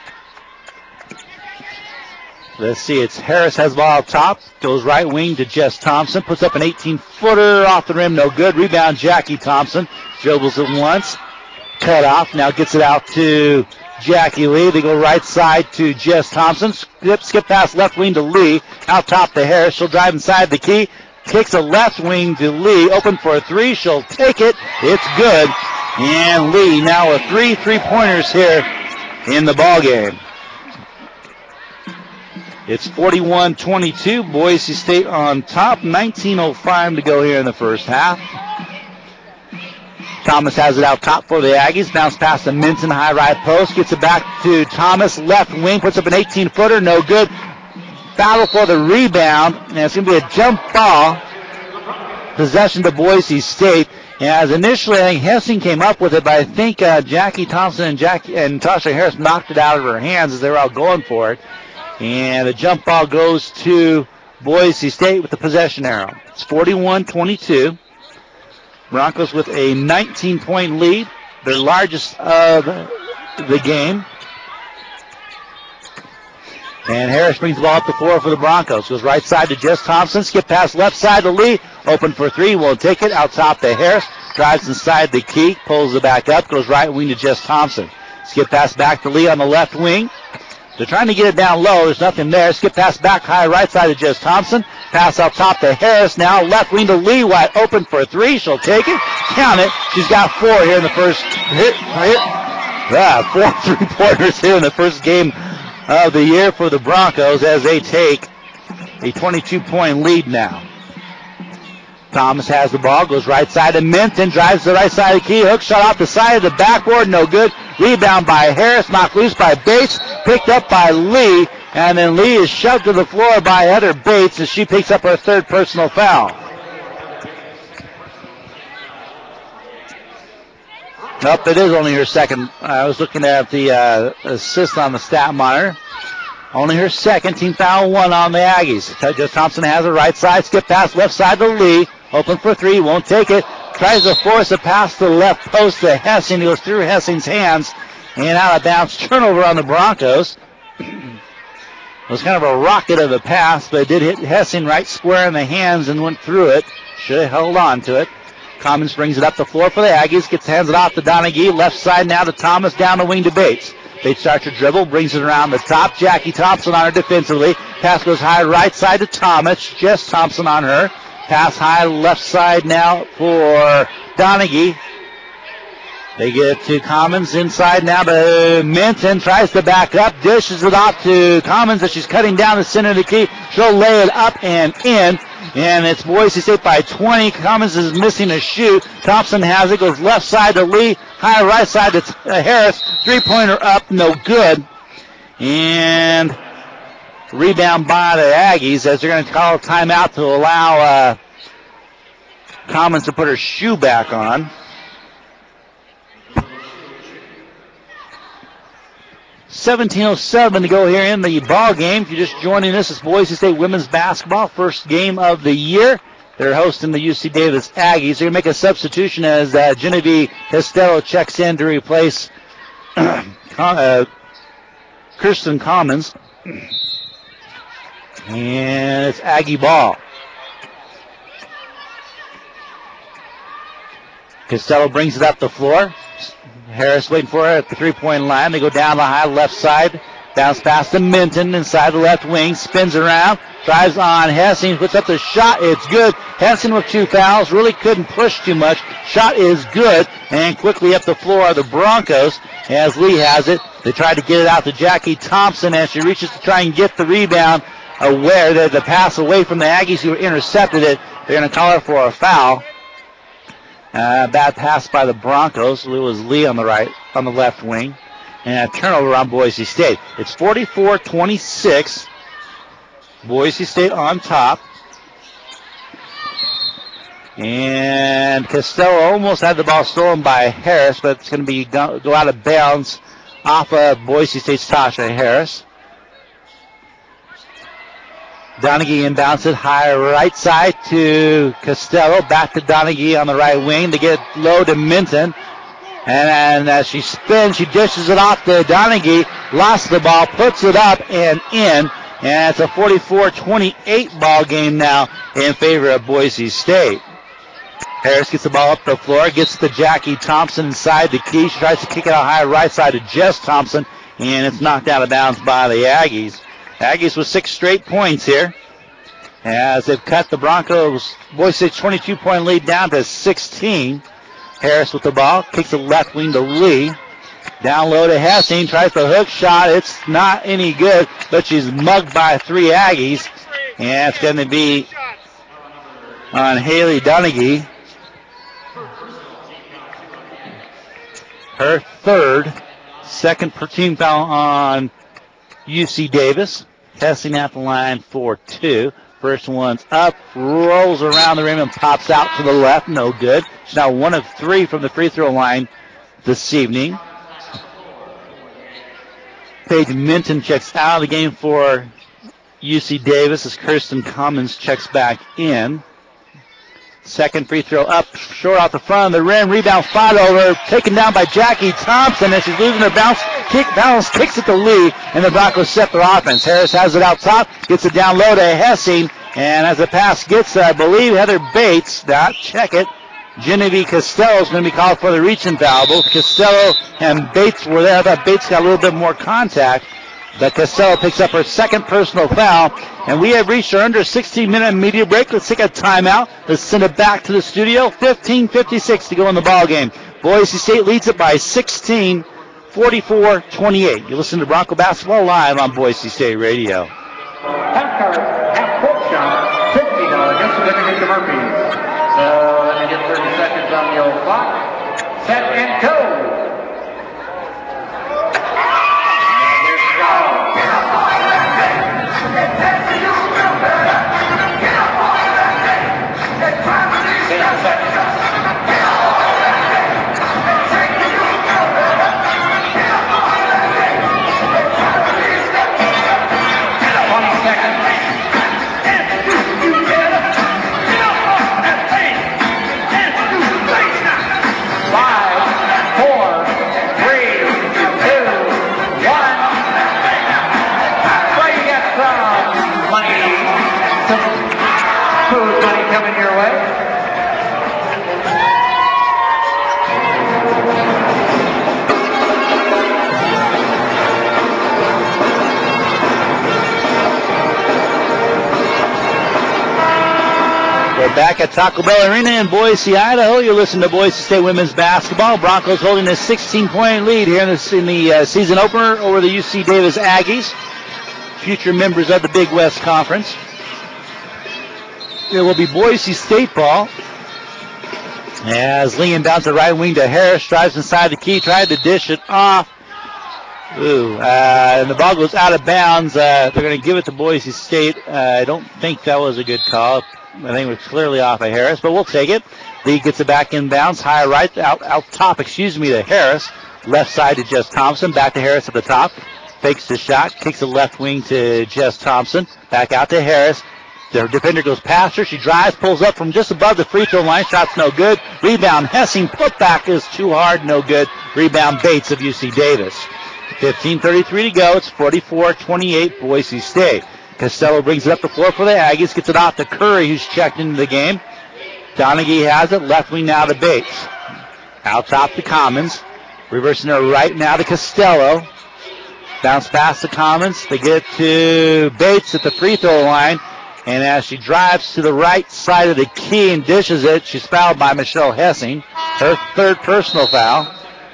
S3: Let's see, it's Harris has the ball up top, goes right wing to Jess Thompson, puts up an 18-footer off the rim, no good. Rebound, Jackie Thompson, dribbles it once, cut off, now gets it out to Jackie Lee. They go right side to Jess Thompson, skip past left wing to Lee, out top to Harris. She'll drive inside the key, kicks a left wing to Lee, open for a three. She'll take it. It's good. And Lee now with 3 3-pointers here in the ball game. It's 41-22. Boise State on top. 19:05 to go here in the first half. Thomas has it out top for the Aggies. Bounce past the Minton high right post. Gets it back to Thomas. Left wing. Puts up an 18-footer. No good. Battle for the rebound. And it's going to be a jump ball. Possession to Boise State. As initially, I think Hessing came up with it, but I think Jackie Thompson and Tasha Harris knocked it out of her hands as they were out going for it. And the jump ball goes to Boise State with the possession arrow. It's 41-22. Broncos with a 19-point lead, their largest of the game. And Harris brings the ball up the floor for the Broncos. Goes right side to Jess Thompson. Skip pass left side to Lee. Open for three. Won't take it. Out top to Harris. Drives inside the key. Pulls it back up. Goes right wing to Jess Thompson. Skip pass back to Lee on the left wing. They're trying to get it down low. There's nothing there. Skip pass back high right side to Jess Thompson. Pass out top to Harris. Now left wing to Lee. Wide open for a three. She'll take it. Count it. She's got 4 here in the first hit. Yeah, 4 3-pointers here in the first game of the year for the Broncos as they take a 22-point lead now. Thomas has the ball, goes right side to Minton, drives to the right side of the key, hook shot off the side of the backboard, no good. Rebound by Harris, knocked loose by Bates, picked up by Lee, and then Lee is shoved to the floor by Heather Bates as she picks up her 3rd personal foul. Nope, it is only her 2nd. I was looking at the assist on the stat monitor. Only her 2nd. Team foul 1 on the Aggies. Jess Thompson has it right side. Skip pass left side to Lee. Open for 3. Won't take it. Tries to force a pass to the left post to Hessing. It goes through Hessing's hands and out of bounds. Turnover on the Broncos. It was kind of a rocket of a pass, but it did hit Hessing right square in the hands and went through it. Should have held on to it. Commons brings it up the floor for the Aggies. Hands it off to Donaghy. Left side now to Thomas. Down the wing to Bates. Bates starts to dribble. Brings it around the top. Jackie Thompson on her defensively. Pass goes high right side to Thomas. Jess Thompson on her. Pass high left side now for Donaghy. They get it to Commons inside now to Minton. Tries to back up. Dishes it off to Commons as she's cutting down the center of the key. She'll lay it up and in. And it's Boise State by 20. Commons is missing a shoot. Thompson has it. Goes left side to Lee. High right side to Harris. 3-pointer up. No good. And rebound by the Aggies as they're going to call a timeout to allow Commons to put her shoe back on. 17:07 to go here in the ball game. If you're just joining us, it's Boise State women's basketball, first game of the year. They're hosting the UC Davis Aggies. They're going to make a substitution as Genevieve Costello checks in to replace Kirsten Commons. And it's Aggie ball. Costello brings it up the floor. Harris waiting for her at the 3-point line. They go down the high left side. Bounce pass to Minton inside the left wing. Spins around. Drives on Hessing. Puts up the shot. It's good. Hessing with 2 fouls. Really couldn't push too much. Shot is good. And quickly up the floor are the Broncos as Lee has it. They try to get it out to Jackie Thompson as she reaches to try and get the rebound. Aware that the pass away from the Aggies who intercepted it. They're going to call her for a foul. Bad pass by the Broncos. It was Lee on the left wing. And a turnover on Boise State. It's 44-26. Boise State on top. And Costello almost had the ball stolen by Harris, but it's going to be go out of bounds off of Boise State's Tasha Harris. Donaghy inbounds it high right side to Costello. Back to Donaghy on the right wing to get low to Minton. And as she spins, she dishes it off to Donaghy. Lost the ball, puts it up and in. And it's a 44-28 ball game now in favor of Boise State. Harris gets the ball up the floor, gets to Jackie Thompson inside the key. She tries to kick it out high right side to Jess Thompson, and it's knocked out of bounds by the Aggies. Aggies with 6 straight points here. as they've cut the Broncos Boise State 22-point lead down to 16. Harris with the ball, kicks the left wing to Lee. Down low to Hessing, tries the hook shot. It's not any good, but she's mugged by 3 Aggies. And it's going to be on Haley Donaghy. Her third, second per team foul on UC Davis. Hessing at the line for 2. First one's up, rolls around the rim and pops out to the left. No good. She's now 1 of 3 from the free throw line this evening. Paige Minton checks out of the game for UC Davis as Kirsten Commons checks back in. Second free throw up, short off the front of the rim. Rebound fought over, taken down by Jackie Thompson as she's losing her bounce. Kicks it to Lee, and the Broncos set their offense. Harris has it out top, gets it down low to Hessing, and as the pass gets, I believe, Heather Bates. Check it. Genevieve Costello is going to be called for the reaching foul. Both Costello and Bates were there. I thought Bates got a little bit more contact, but Costello picks up her second personal foul, and we have reached our under 16-minute media break. Let's take a timeout. Let's send it back to the studio. 15:56 to go in the ball game. Boise State leads it by 16, 44-28. You listen to Bronco Basketball live on Boise State Radio.
S1: Half court shot, $50 gift certificate to Murphy. So let me get 30 seconds on the old clock. Set and go. Coming your way.
S3: We're back at Taco Bell Arena in Boise, Idaho. You're listening to Boise State women's basketball. Broncos holding a 16-point lead here in the season opener over the UC Davis Aggies, future members of the Big West Conference. It will be Boise State ball as Lee inbounds the right wing to Harris, drives inside the key, tried to dish it off. And the ball goes out of bounds. They're going to give it to Boise State. I don't think that was a good call. I think it was clearly off of Harris, but we'll take it. Lee gets it back inbounds, high right, out top, to Harris. Left side to Jess Thompson, back to Harris at the top. Fakes the shot, kicks the left wing to Jess Thompson, back out to Harris. The defender goes past her. She drives, pulls up from just above the free throw line. Shot's no good. Rebound, Hessing. Putback is too hard, no good. Rebound, Bates of UC Davis. 15:33 to go. It's 44-28 Boise State. Costello brings it up the floor for the Aggies. Gets it off to Curry, who's checked into the game. Donaghy has it. Left wing now to Bates. Out top to Commons. Reversing her right now to Costello. Bounce past the Commons. They get it to Bates at the free throw line. And as she drives to the right side of the key and dishes it, she's fouled by Michelle Hessing. Her third personal foul.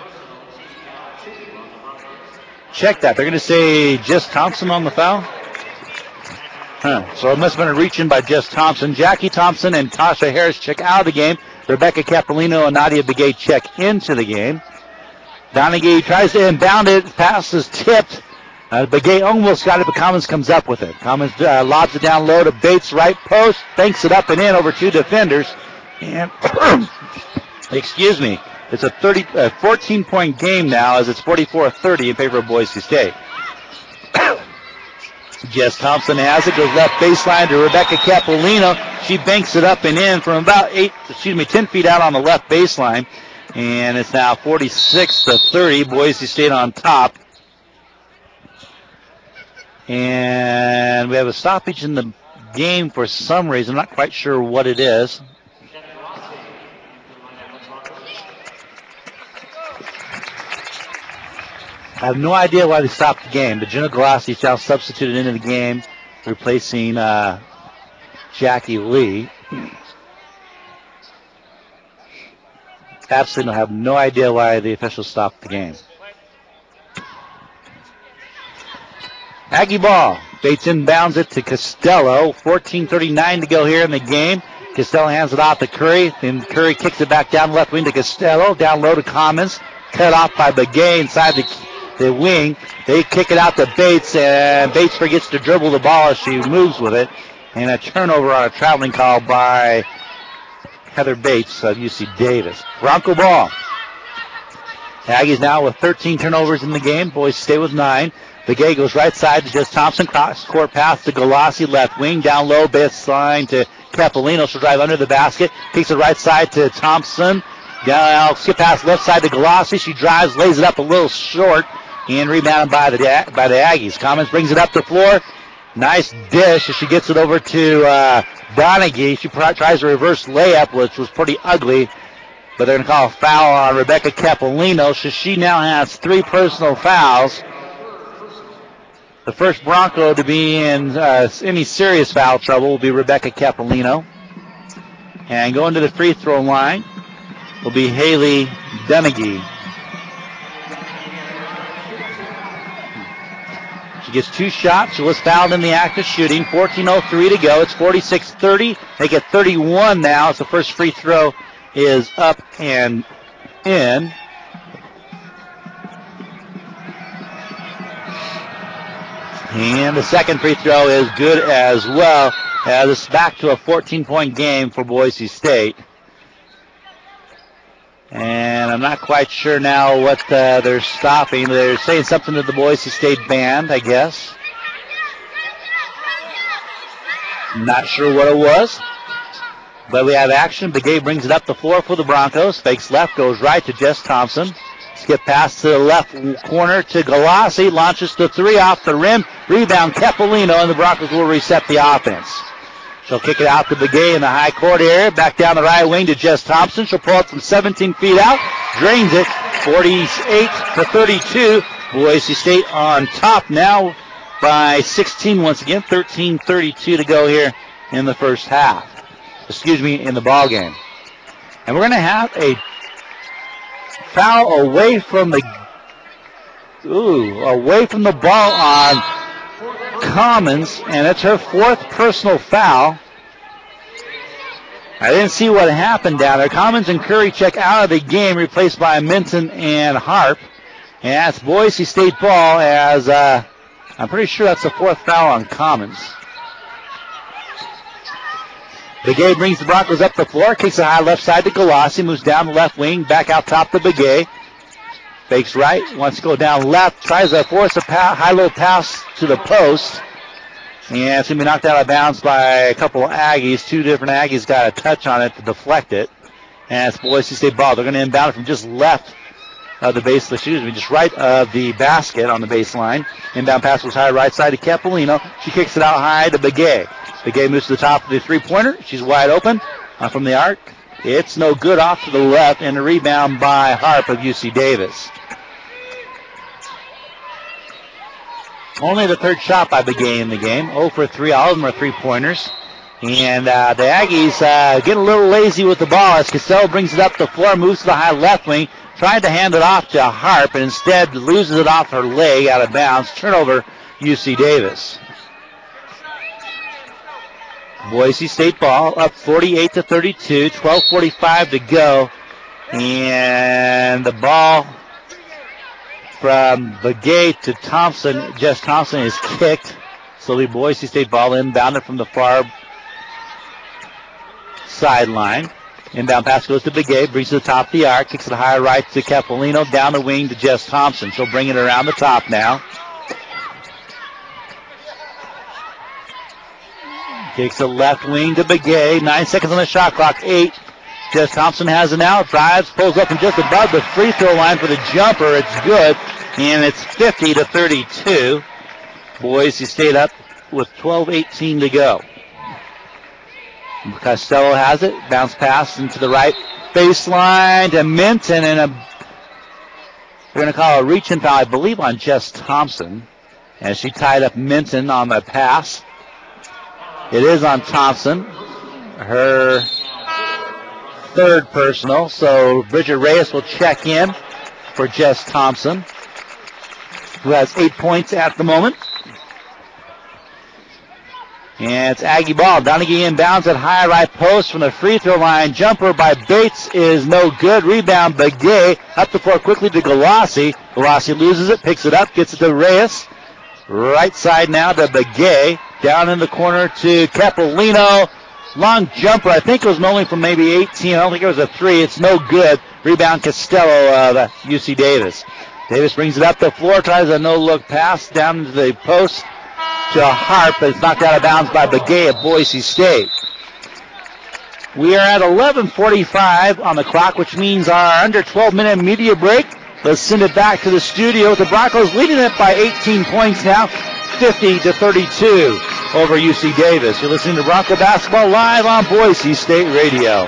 S3: Check that. They're going to say Jess Thompson on the foul. So it must have been a reach-in by Jess Thompson. Jackie Thompson and Tasha Harris check out of the game. Rebecca Capolino and Nadia Begay check into the game. Donaghy tries to inbound it. Pass is tipped. Begay almost got it, but Commons comes up with it. Commons lobs it down low to Bates, right post, banks it up and in over 2 defenders. And, excuse me, it's a 14-point game now as it's 44-30 in favor of Boise State. Jess Thompson has it, goes left baseline to Rebecca Capolino. She banks it up and in from about 10 feet out on the left baseline. And it's now 46-30, Boise State on top. And we have a stoppage in the game for some reason. I'm not quite sure what it is. I have no idea why they stopped the game. But Jenna Galassi is now substituted into the game, replacing Jackie Lee. Absolutely have no idea why the officials stopped the game. Aggie ball. Bates inbounds it to Costello. 14:39 to go here in the game. Costello hands it off to Curry. Then Curry kicks it back down left wing to Costello. Down low to Commons. Cut off by Begay inside the wing. They kick it out to Bates, and Bates forgets to dribble the ball as she moves with it. And a turnover on a traveling call by Heather Bates of UC Davis. Bronco ball. Aggies now with 13 turnovers in the game. Boise State with 9. Begay goes right side to just Thompson. Cross court pass to Galassi. Left wing down low. Baseline to Capolino. She'll drive under the basket. Takes it right side to Thompson. Down, skip pass left side to Galassi. She drives, lays it up a little short, and rebounded by the Aggies. Commons brings it up the floor. Nice dish as she gets it over to Donaghy. She tries a reverse layup, which was pretty ugly, but they're going to call a foul on Rebecca Capolino. So she now has 3 personal fouls. The first Bronco to be in any serious foul trouble will be Rebecca Capolino. And going to the free throw line will be Haley Donaghy. She gets 2 shots. She was fouled in the act of shooting. 14:03 to go. It's 46-30. They get 31 now as the first free throw is up and in. And the second free throw is good as well. This is back to a 14-point game for Boise State. And I'm not quite sure now what they're stopping. They're saying something to the Boise State band, I guess. Not sure what it was. But we have action. Begay brings it up the floor for the Broncos. Fakes left, goes right to Jess Thompson. Skip pass to the left corner to Galassi. Launches the 3 off the rim. Rebound Capolino, and the Broncos will reset the offense. She'll kick it out to Begay in the high court area. Back down the right wing to Jess Thompson. She'll pull it from 17 feet out. Drains it. 48-32. Boise State on top now by 16 once again. 13:32 to go here in the first half. In the ball game. And we're going to have a foul away from the ball on Commons, and it's her 4th personal foul. I didn't see what happened down there. Commons and Curry check out of the game, replaced by Minton and Harp. And that's Boise State ball, as I'm pretty sure that's the 4th foul on Commons. Begay brings the Broncos up the floor, kicks it high left side to Galassi, moves down the left wing, back out top to Begay. Fakes right, wants to go down left, tries to force a high-low pass to the post. And it's going to be knocked out of bounds by a couple of Aggies. 2 different Aggies got a touch on it to deflect it. And it's Boise State ball. They're going to inbound it from just left of the base, just right of the basket on the baseline. Inbound pass was high right side to Capolino. She kicks it out high to Begay. Begay moves to the top of the 3-pointer. She's wide open from the arc. It's no good, off to the left, and a rebound by Harp of UC Davis. Only the 3rd shot by Begay in the game. 0 for 3. All of them are 3-pointers. And the Aggies get a little lazy with the ball as Costello brings it up the floor, moves to the high left wing, tried to hand it off to Harp, and instead loses it off her leg out of bounds. Turnover, UC Davis. Boise State ball up 48-32, 12:45 to go. And the ball from Begay to Thompson, Jess Thompson, is kicked. So the Boise State ball inbounded from the far sideline. Inbound pass goes to Begay, brings to the top of the arc, kicks it high right to Capolino, down the wing to Jess Thompson. She'll bring it around the top now. Kicks the left wing to Begay. 9 seconds on the shot clock. 8. Jess Thompson has it now. Drives, pulls up and just above the free throw line for the jumper. It's good. And it's 50-32. Boise State up with 12:18 to go. Costello has it. Bounce pass into the right baseline to Minton. And we're going to call a reach-in foul, I believe, on Jess Thompson, as she tied up Minton on the pass. It is on Thompson, her third personal. So Bridget Reyes will check in for Jess Thompson, who has 8 points at the moment. And it's Aggie ball. Donaghy inbounds at high right post from the free throw line. Jumper by Bates is no good. Rebound Begay. Up the floor quickly to Galassi. Galassi loses it, picks it up, gets it to Reyes. Right side now to Begay. Down in the corner to Capolino. Long jumper. I think it was only from maybe 18. I don't think it was a three. It's no good. Rebound Costello, UC Davis. Davis brings it up the floor, tries a no-look pass down to the post to Harp, but it's knocked out of bounds by Begay at Boise State. We are at 11:45 on the clock, which means our under 12-minute media break. Let's send it back to the studio with the Broncos leading it by 18 points now, 50-32 over UC Davis. You're listening to Bronco Basketball live on Boise State Radio.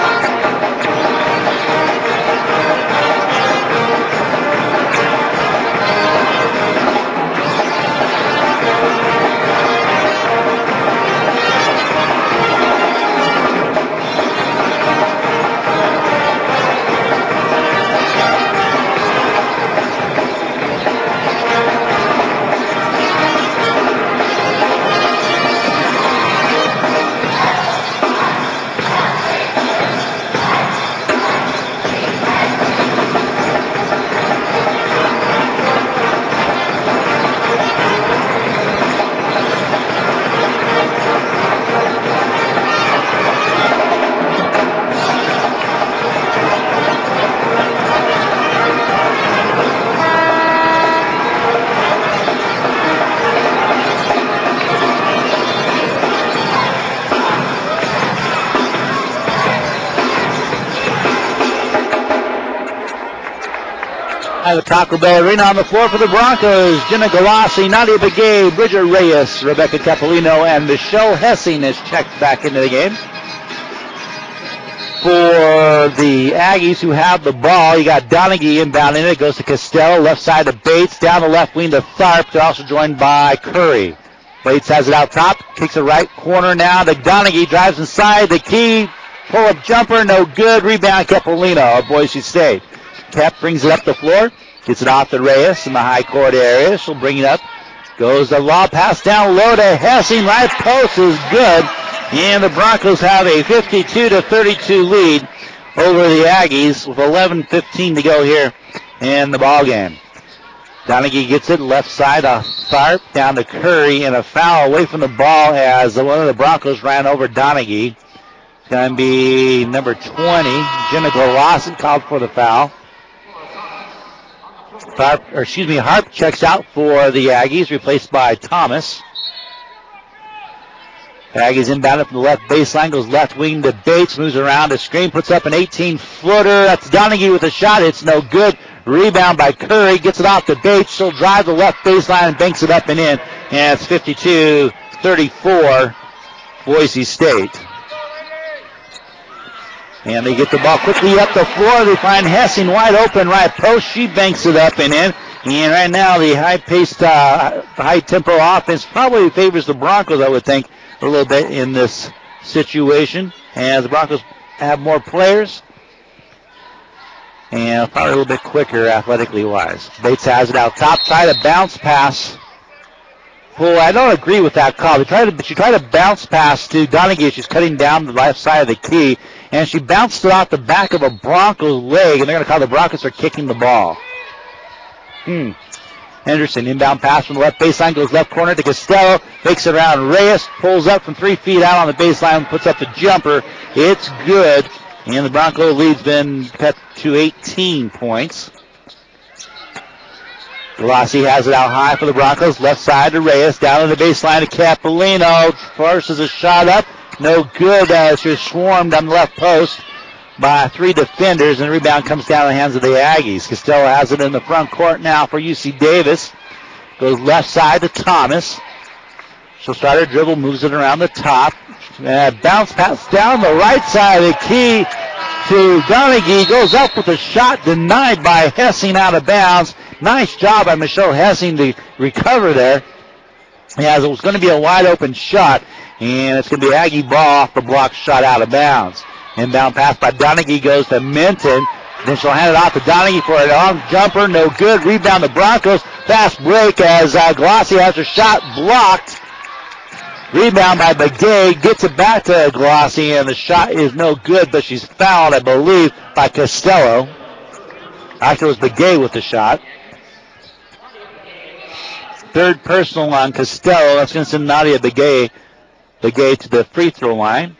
S3: The Taco Bell Arena on the floor for the Broncos. Jenna Galassi, Nadia Begay, Bridget Reyes, Rebecca Capolino, and Michelle Hessing is checked back into the game. For the Aggies who have the ball, you got Donaghy inbound in it. Goes to Costello, left side to Bates, down the left wing to Tharp. They're also joined by Curry. Bates has it out top, kicks it right corner now to Donaghy, drives inside the key, pull-up jumper, no good. Rebound Capolino of Boise State. Kep brings it up the floor, gets it off to Reyes in the high court area. She'll bring it up. Goes the lob pass down low to Hessing. Right post is good. And the Broncos have a 52-32 lead over the Aggies with 11:15 to go here in the ball game. Donaghy gets it left side to Tharp, down to Curry, and a foul away from the ball as one of the Broncos ran over Donaghy. It's going to be number 20, Jenna Galassi, called for the foul. Harp checks out for the Aggies, replaced by Thomas. Aggies inbounded from the left baseline, goes left wing to Bates, moves around to screen, puts up an 18-footer. That's Donaghy with a shot. It's no good. Rebound by Curry, gets it off to Bates. She'll drive the left baseline and banks it up and in. And it's 52-34, Boise State. And they get the ball quickly up the floor. They find Hessing wide open right post. She banks it up and in. And right now the high-paced, high-tempo offense probably favors the Broncos, I would think, a little bit in this situation. And the Broncos have more players. And probably a little bit quicker athletically wise. Bates has it out top. Try to bounce pass. Well, I don't agree with that call. She tried to bounce pass to Donaghy. She's cutting down the left side of the key. And she bounced it off the back of a Broncos leg. And they're going to call the Broncos are kicking the ball. Henderson, inbound pass from the left baseline. Goes left corner to Costello. Makes it around Reyes. Pulls up from 3 feet out on the baseline. Puts up the jumper. It's good. And the Bronco lead's been cut to 18 points. Galassi has it out high for the Broncos. Left side to Reyes. Down on the baseline to Capolino. Forces a shot up. No good. She's swarmed on the left post by 3 defenders. And the rebound comes down in the hands of the Aggies. Costello has it in the front court now for UC Davis. Goes left side to Thomas. She'll start her dribble. Moves it around the top. Bounce pass down the right side of the key to Donaghy. Goes up with a shot denied by Hessing out of bounds. Nice job by Michelle Hessing to recover there. as it was going to be a wide open shot, and it's going to be Aggie ball off the block shot out of bounds. Inbound pass by Donaghy goes to Minton. Then she'll hand it off to Donaghy for a long jumper. No good. Rebound the Broncos. Fast break as Glossy has her shot blocked. Rebound by Begay. Gets it back to Glossy, and the shot is no good, but she's fouled, I believe, by Costello. Actually, it was Begay with the shot. Third personal on Costello. That's going to send Nadia Begay to the free throw line.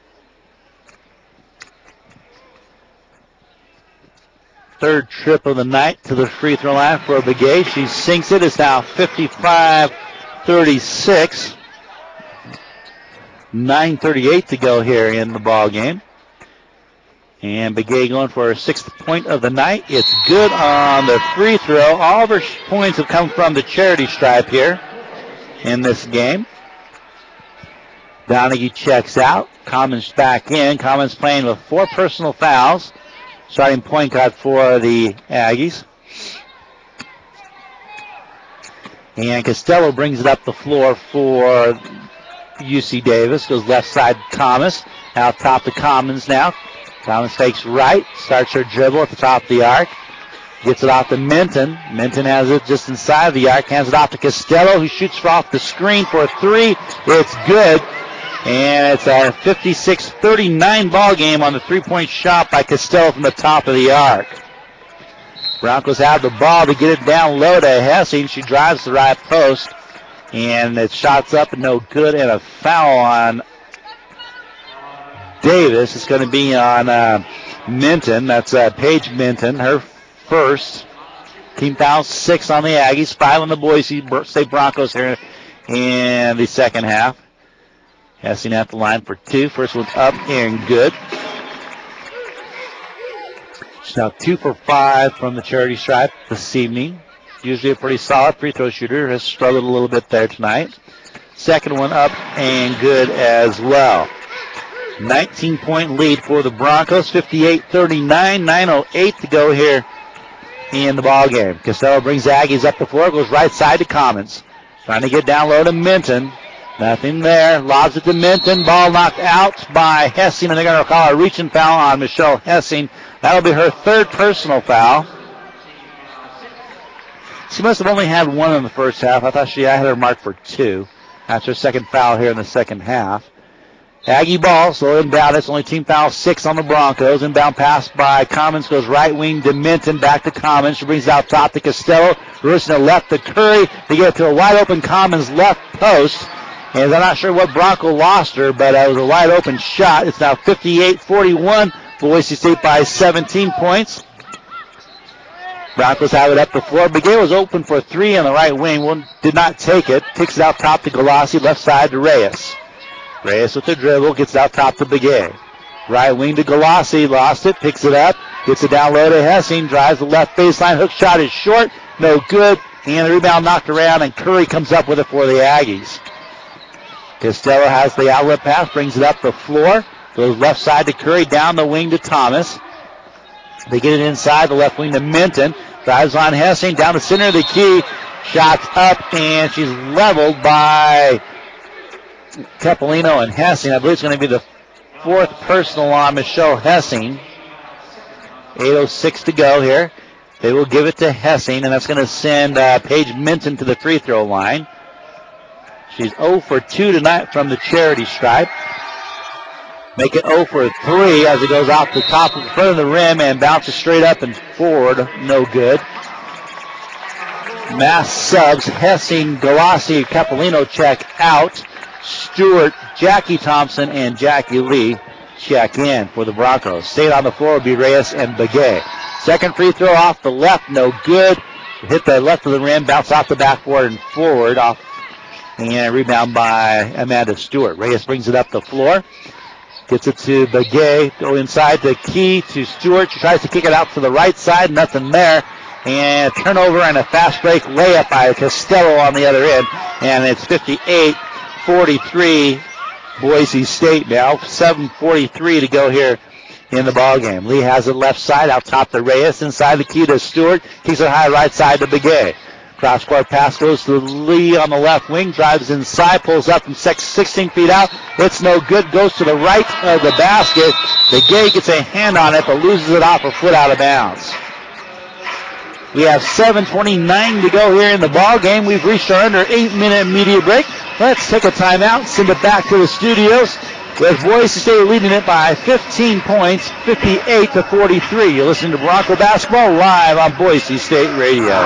S3: Third trip of the night to the free throw line for Begay. She sinks it. It's now 55-36. 9:38 to go here in the ball game. And Begay going for her 6th point of the night. It's good on the free throw. All of her points have come from the charity stripe here in this game. Donaghy checks out. Commons back in. Commons playing with 4 personal fouls. Starting point guard for the Aggies. And Costello brings it up the floor for UC Davis. Goes left side Thomas. Out top to Commons now. Commons fakes right. Starts her dribble at the top of the arc. Gets it off to Minton. Minton has it just inside the arc. Hands it off to Costello, who shoots off the screen for a 3. It's good. And it's a 56-39 ball game on the 3-point shot by Costello from the top of the arc. Broncos have the ball to get it down low to Hessing. She drives the right post. And it shots up and no good, and a foul on Davis. It's going to be on Minton. That's Paige Minton, her first. Team foul 6 on the Aggies, 5 on the Boise State Broncos here in the second half. Hessing at the line for 2. First one's up and good. She's now 2 for 5 from the charity stripe this evening. Usually a pretty solid free throw shooter. Has struggled a little bit there tonight. Second one up and good as well. 19-point lead for the Broncos. 58-39. 9:08 to go here in the ball game. Costello brings the Aggies up the floor. Goes right side to Commons. Trying to get down low to Minton. Nothing there. Lobs it to Minton. Ball knocked out by Hessing, and they're going to call a reaching foul on Michelle Hessing. That'll be her 3rd personal foul. She must have only had 1 in the first half. I had her marked for 2. That's her 2nd foul here in the second half. Aggie ball, so inbound. It's only team foul 6 on the Broncos. Inbound pass by Commons goes right wing to Minton. Back to Commons. She brings it out top to Costello. Reversing it left to Curry to get to a wide open Commons left post. And I'm not sure what Bronco lost her, but it was a wide open shot. It's now 58-41. Boise State by 17 points. Broncos have it up the floor. Begay was open for 3 on the right wing. One did not take it. Kicks it out top to Galassi. Left side to Reyes. Reyes with the dribble. Gets it out top to Begay. Right wing to Galassi. Lost it. Picks it up. Gets it down low to Hessing. Drives the left baseline. Hook shot is short. No good. And the rebound knocked around. And Curry comes up with it for the Aggies. Costello has the outlet pass. Brings it up the floor. Goes left side to Curry. Down the wing to Thomas. They get it inside the left wing to Minton. Drives on Hessing. Down the center of the key. Shots up, and she's leveled by Capolino and Hessing. I believe it's going to be the 4th personal on Michelle Hessing. 8:06 to go here. They will give it to Hessing, and that's going to send Paige Minton to the free throw line. She's 0 for 2 tonight from the charity stripe. Make it 0 for 3 as it goes off the top of the front of the rim and bounces straight up and forward. No good. Mass subs. Hessing, Galassi, Capolino check out. Stewart, Jackie Thompson, and Jackie Lee check in for the Broncos. Staying on the floor will be Reyes and Begay. Second free throw off the left. No good. Hit the left of the rim. Bounce off the backboard and forward. Off. And a rebound by Amanda Stewart. Reyes brings it up the floor. Gets it to Begay. Go inside to Key to Stewart. She tries to kick it out to the right side. Nothing there. And a turnover and a fast break layup by Costello on the other end. And it's 58-43 Boise State now. 7:43 to go here in the ball game. Lee has it left side out top to Reyes. Inside the Key to Stewart. Kicks it high right side to Begay. Cross-court pass goes to Lee on the left wing, drives inside, pulls up from 16 feet out. It's no good, goes to the right of the basket. The Gay gets a hand on it, but loses it off a foot out of bounds. We have 7:29 to go here in the ball game. We've reached our under 8-minute media break. Let's take a timeout, send it back to the studios with Boise State leading it by 15 points, 58-43. You're listening to Bronco Basketball live on Boise State Radio.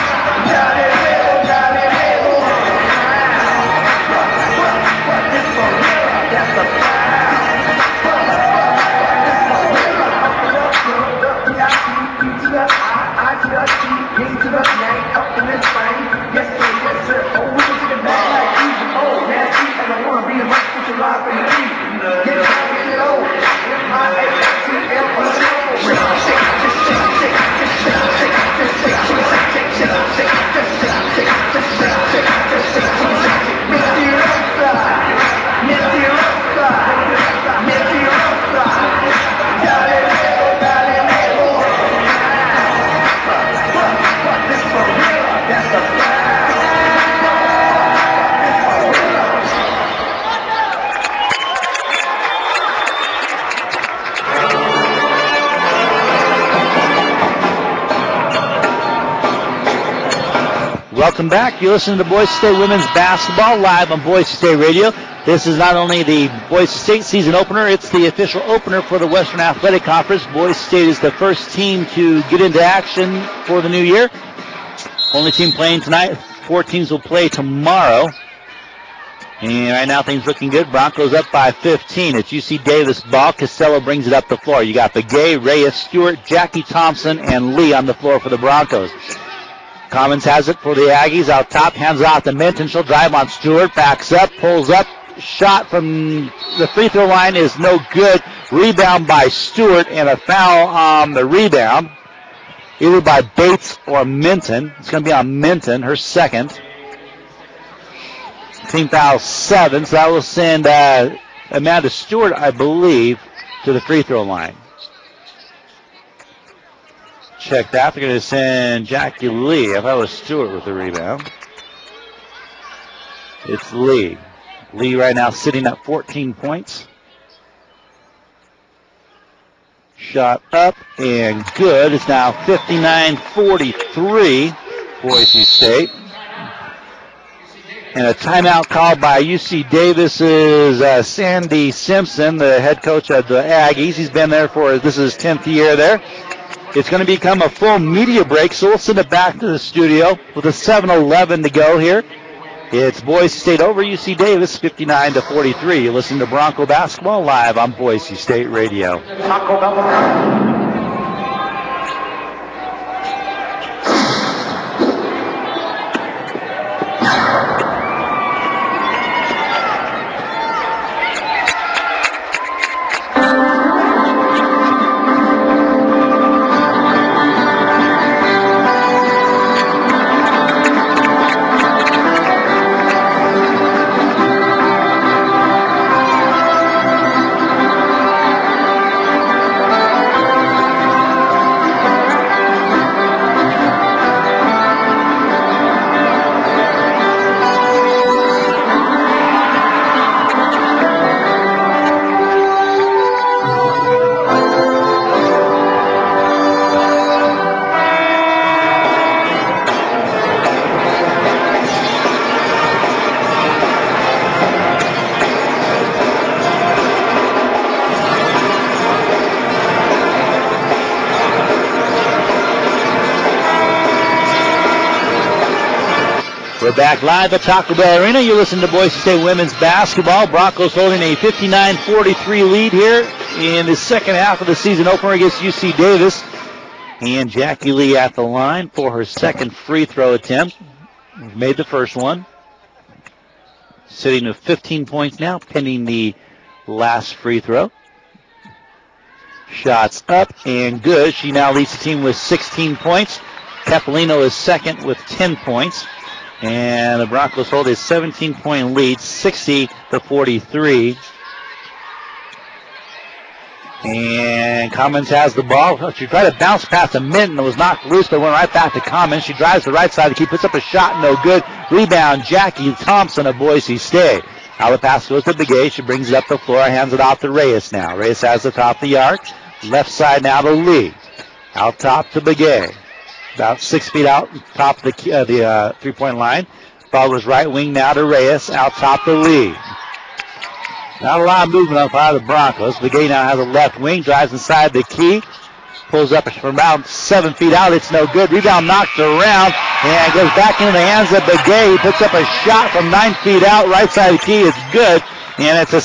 S3: Welcome back. You're listening to Boise State Women's Basketball live on Boise State Radio. This is not only the Boise State season opener, it's the official opener for the Western Athletic Conference. Boise State is the first team to get into action for the new year. Only team playing tonight. 4 teams will play tomorrow. And right now things looking good. Broncos up by 15. It's UC Davis ball. Costello brings it up the floor. You got Begay, Reyes, Stewart, Jackie Thompson, and Lee on the floor for the Broncos. Commons has it for the Aggies out top, hands it off to Minton. She'll drive on Stewart, backs up, pulls up. Shot from the free throw line is no good. Rebound by Stewart and a foul on the rebound, either by Bates or Minton. It's going to be on Minton, her second. Team foul 7, so that will send Amanda Stewart, I believe, to the free throw line. Check that. They're going to send Jackie Lee. I thought it was Stewart with the rebound. It's Lee. Lee right now sitting at 14 points. Shot up and good. It's now 59-43, Boise State. And a timeout called by UC Davis's Sandy Simpson, the head coach of the Aggies. He's been there for, this is his 10th year there. It's going to become a full media break, so we'll send it back to the studio with a 7:11 to go here. It's Boise State over UC Davis, 59-43. You listen to Bronco Basketball live on Boise State Radio.
S1: Taco Bell.
S3: We're back live at Taco Bell Arena. You listen to Boise State Women's Basketball. Broncos holding a 59-43 lead here in the second half of the season opener against UC Davis. And Jackie Lee at the line for her second free throw attempt. Made the first one. Sitting at 15 points now, pending the last free throw. Shots up and good. She now leads the team with 16 points. Capolino is second with 10 points. And the Broncos hold a 17-point lead, 60-43. And Commons has the ball. She tried to bounce past a Minton and was knocked loose, but went right back to Commons. She drives the right side of the key, puts up a shot, no good. Rebound, Jackie Thompson of Boise State. Now the pass goes to Begay. She brings it up the floor, hands it off to Reyes now. Reyes has the top of the arc. Left side now to Lee. Out top to Begay. About 6 feet out, top of the three-point line. Ball goes right wing now to Reyes. Out top to Lee. Not a lot of movement on part of the Broncos. Begay now has a left wing, drives inside the key. Pulls up from about 7 feet out. It's no good. Rebound knocked around and goes back into the hands of Begay. He puts up a shot from 9 feet out. Right side of the key is good. And it's a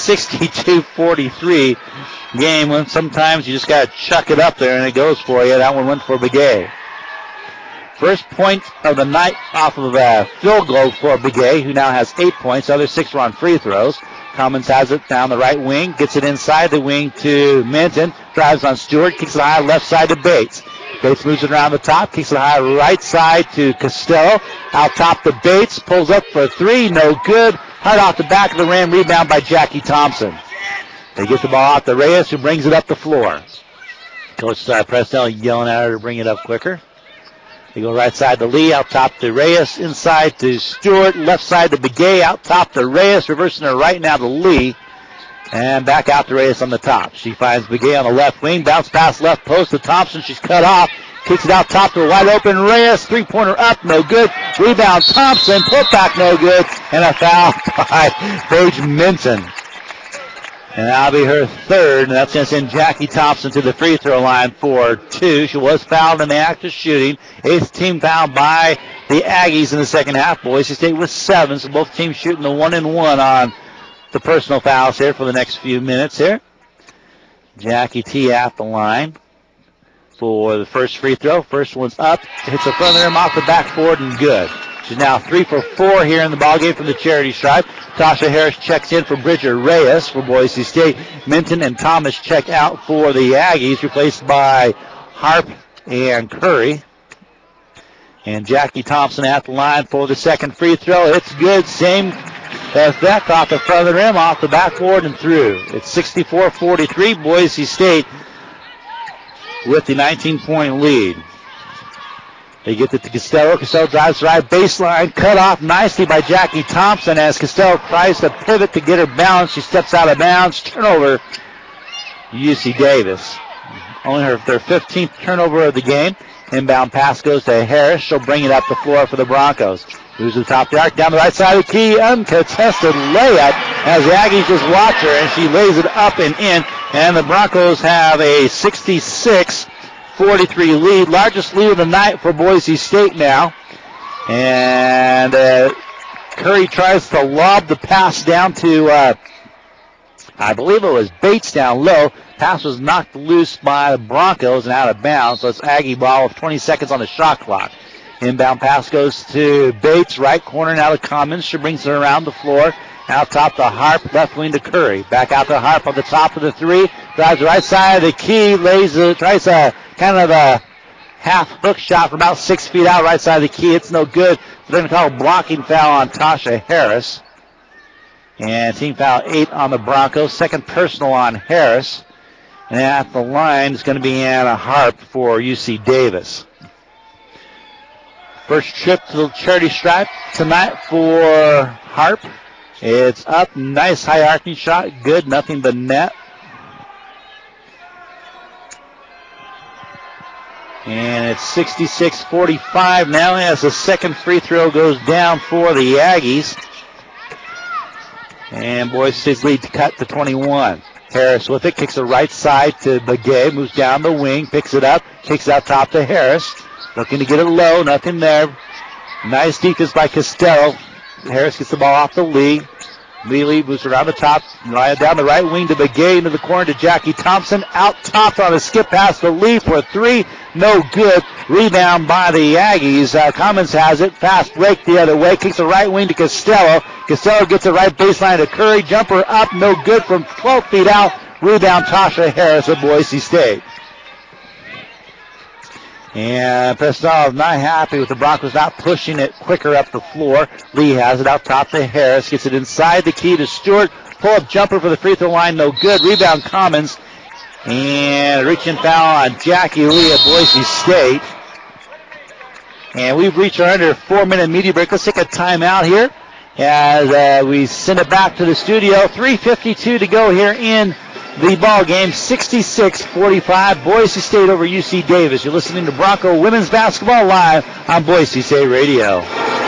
S3: 62-43 game. When sometimes you just got to chuck it up there and it goes for you. That one went for Begay. First point of the night off of a field goal for Begay, who now has 8 points. The other 6 were on free throws. Commons has it down the right wing, gets it inside the wing to Minton, drives on Stewart, kicks it high left side to Bates. Bates moves it around the top, kicks it high right side to Costello. Out top to Bates, pulls up for 3, no good. Hard off the back of the rim, rebound by Jackie Thompson. They get the ball out to Reyes, who brings it up the floor. Coach Presnell yelling at her to bring it up quicker. They go right side to Lee, out top to Reyes, inside to Stewart, left side to Begay, out top to Reyes, reversing her right now to Lee, and back out to Reyes on the top. She finds Begay on the left wing, bounce pass left post to Thompson, she's cut off, kicks it out top to a wide open Reyes, three-pointer up, no good, rebound Thompson, put back no good, and a foul by Paige Minton. And that'll be her third, and that's going to send Jackie Thompson to the free throw line for 2. She was fouled in the act of shooting. 8th team foul by the Aggies in the second half. Boise State with 7, so both teams shooting the 1-and-1 on the personal fouls here for the next few minutes here. Jackie T at the line for the first free throw. First one's up, hits the front of the rim off the backboard and good. She's now 3 for 4 here in the ballgame from the charity stripe. Tasha Harris checks in for Bridger Reyes for Boise State. Minton and Thomas check out for the Aggies, replaced by Harp and Curry. And Jackie Thompson at the line for the second free throw. It's good. Same effect off the front of the rim, off the backboard and through. It's 64-43. Boise State with the 19-point lead. They get it to Costello. Costello drives right baseline. Cut off nicely by Jackie Thompson as Costello tries to pivot to get her balance. She steps out of bounds. Turnover, UC Davis. Only their 15th turnover of the game. Inbound pass goes to Harris. She'll bring it up the floor for the Broncos. Moves to the top of the arc. Down the right side of the key. Uncontested layup as the Aggies just watch her, and she lays it up and in. And the Broncos have a 66-43 lead, largest lead of the night for Boise State now. And Curry tries to lob the pass down to, I believe it was Bates down low. Pass was knocked loose by the Broncos and out of bounds, so it's Aggie ball with 20 seconds on the shot clock. Inbound pass goes to Bates, right corner now to Commons. She brings it around the floor. Out top to Harp, left wing to Curry. Back out to Harp on the top of the 3. Drives the right side of the key, tries a kind of a half hook shot from about 6 feet out, right side of the key. It's no good. They're going to call a blocking foul on Tasha Harris. And team foul 8 on the Broncos. Second personal on Harris. And at the line is going to be Anna Harp for UC Davis. First trip to the charity stripe tonight for Harp. It's up. Nice high arcing shot. Good. Nothing but net. And it's 66-45 now as the second free throw goes down for the Aggies. And Boise State's lead cut to 21. Harris with it. Kicks the right side to Begay. Moves down the wing. Picks it up. Kicks out top to Harris. Looking to get it low. Nothing there. Nice defense by Costello. Harris gets the ball off the Lee. Lee moves around the top, down the right wing to Begay, into the corner to Jackie Thompson. Out top on a skip pass to Lee for 3. No good. Rebound by the Aggies. Commons has it. Fast break the other way. Kicks the right wing to Costello. Costello gets the right baseline to Curry. Jumper up. No good from 12 feet out. Rebound Tasha Harris of Boise State. And Presnell not happy with the Broncos not pushing it quicker up the floor. Lee has it out top to Harris. Gets it inside the key to Stewart. Pull-up jumper for the free throw line. No good. Rebound Commons. And a reach-in foul on Jackie Lee of Boise State. And we've reached our under 4-minute media break. Let's take a timeout here as we send it back to the studio. 3:52 to go here in the ball game. 66-45. Boise State over UC Davis. You're listening to Bronco Women's Basketball live on Boise State Radio.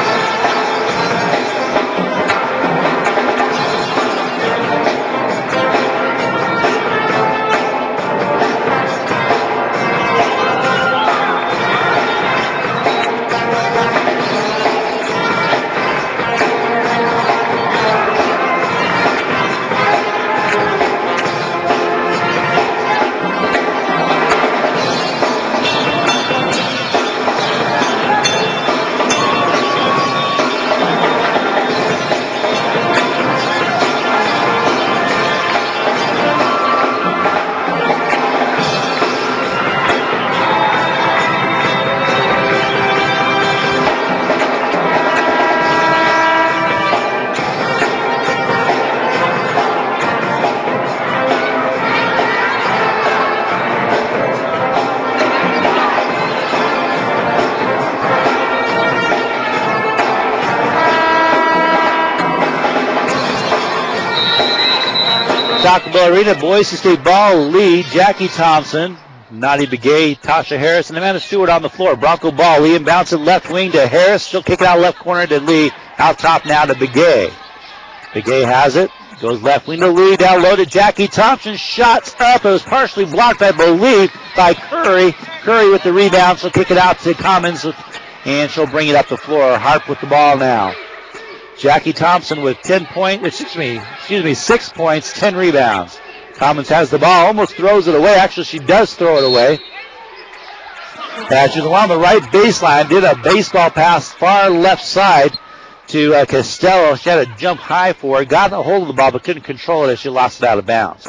S3: Taco Bell Arena, Boise State ball lead. Jackie Thompson, Nadia Begay, Tasha Harris, and Amanda Stewart on the floor. Bronco ball. Lee inbounds it left wing to Harris. She'll kick it out left corner to Lee. Out top now to Begay. Begay has it. Goes left wing to Lee. Down low to Jackie Thompson. Shots up. It was partially blocked, I believe, by Curry. Curry with the rebound. She'll kick it out to Commons, and she'll bring it up the floor. Harp with the ball now. Jackie Thompson with 6 points, 10 rebounds. Commons has the ball, almost throws it away. Actually, she does throw it away. She's along the right baseline, did a baseball pass far left side to Costello. She had to jump high for it, got a hold of the ball, but couldn't control it as she lost it out of bounds.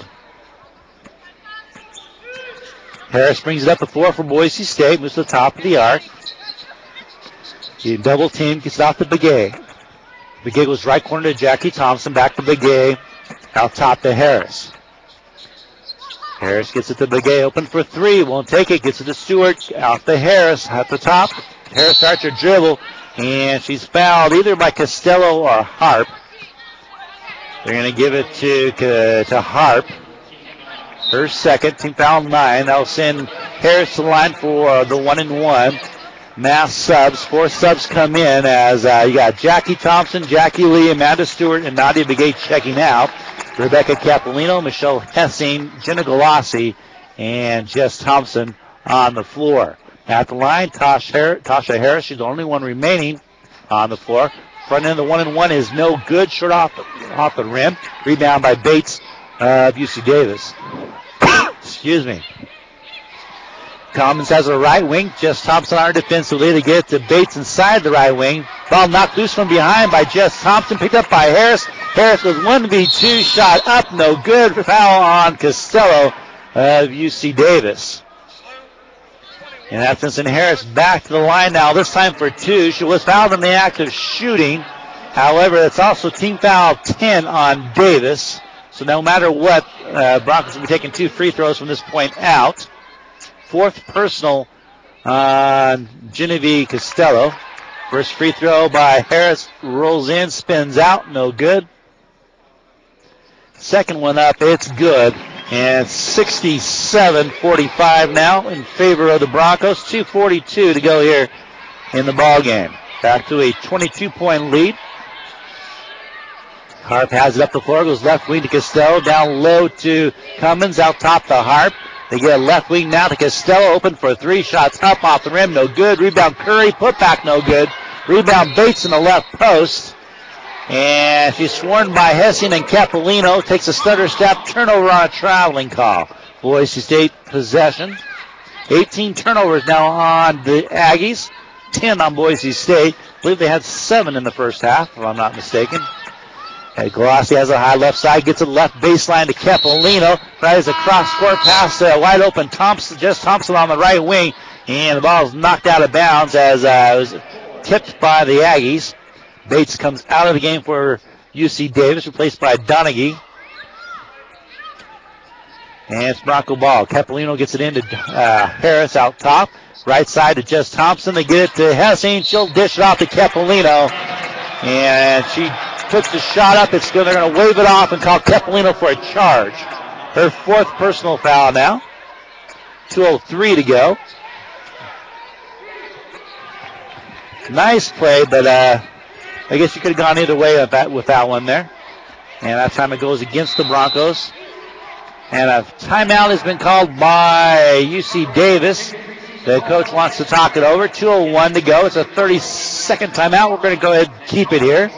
S3: Harris brings it up the floor for Boise State, moves to the top of the arc. She double team, gets it off to Begay. Begay goes right corner to Jackie Thompson, back to Begay, out top to Harris. Harris gets it to Begay, open for three, won't take it, gets it to Stewart, out to Harris, at the top. Harris starts her dribble, and she's fouled either by Costello or Harp. They're going to give it to Harp. Her second, team foul 9. That'll send Harris to the line for the 1-and-1. Mass subs. 4 subs come in as you got Jackie Thompson, Jackie Lee, Amanda Stewart, and Nadia Begay checking out. Rebecca Capolino, Michelle Hessing, Jenna Galassi, and Jess Thompson on the floor. At the line, Tasha Harris. She's the only one remaining on the floor. Front end of the 1-and-1 is no good. Short off the rim. Rebound by Bates of UC Davis. Excuse me. Commons has a right wing. Jess Thompson on her defensively to get it to Bates inside the right wing. Ball knocked loose from behind by Jess Thompson. Picked up by Harris. Harris with 1v2 shot up. No good. Foul on Costello of UC Davis. And that's Vincent Harris back to the line now, this time for 2. She was fouled in the act of shooting. However, it's also team foul 10 on Davis. So no matter what, Broncos will be taking 2 free throws from this point out. 4th personal on Genevieve Costello. First free throw by Harris rolls in, spins out, no good. Second one up, it's good. And 67-45 now in favor of the Broncos. 2:42 to go here in the ball game. Back to a 22-point lead. Harp has it up the floor, goes left wing to Costello, down low to Cummins, out top to Harp. They get a left wing now to Costello, open for 3 shots up off the rim, no good. Rebound Curry, put back, no good. Rebound Bates in the left post. And she's sworn by Hessian and Capolino. Takes a stutter step, turnover on a traveling call. Boise State possession. 18 turnovers now on the Aggies. 10 on Boise State. I believe they had 7 in the first half, if I'm not mistaken. Galassi has a high left side, gets it left baseline to Capolino. Tries a cross-court pass, wide open Thompson, Jess Thompson on the right wing. And the ball is knocked out of bounds as it was tipped by the Aggies. Bates comes out of the game for UC Davis, replaced by Donaghy. And it's Bronco ball. Capolino gets it into Harris out top. Right side to Jess Thompson. They get it to Hessing. She'll dish it off to Capolino. And she puts the shot up. They're going to wave it off and call Capolino for a charge. Her fourth personal foul now. 2:03 to go. Nice play, but I guess you could have gone either way with that one there. And that time it goes against the Broncos. And a timeout has been called by UC Davis. The coach wants to talk it over. 2:01 to go. It's a 30-second timeout. We're going to go ahead and keep it here.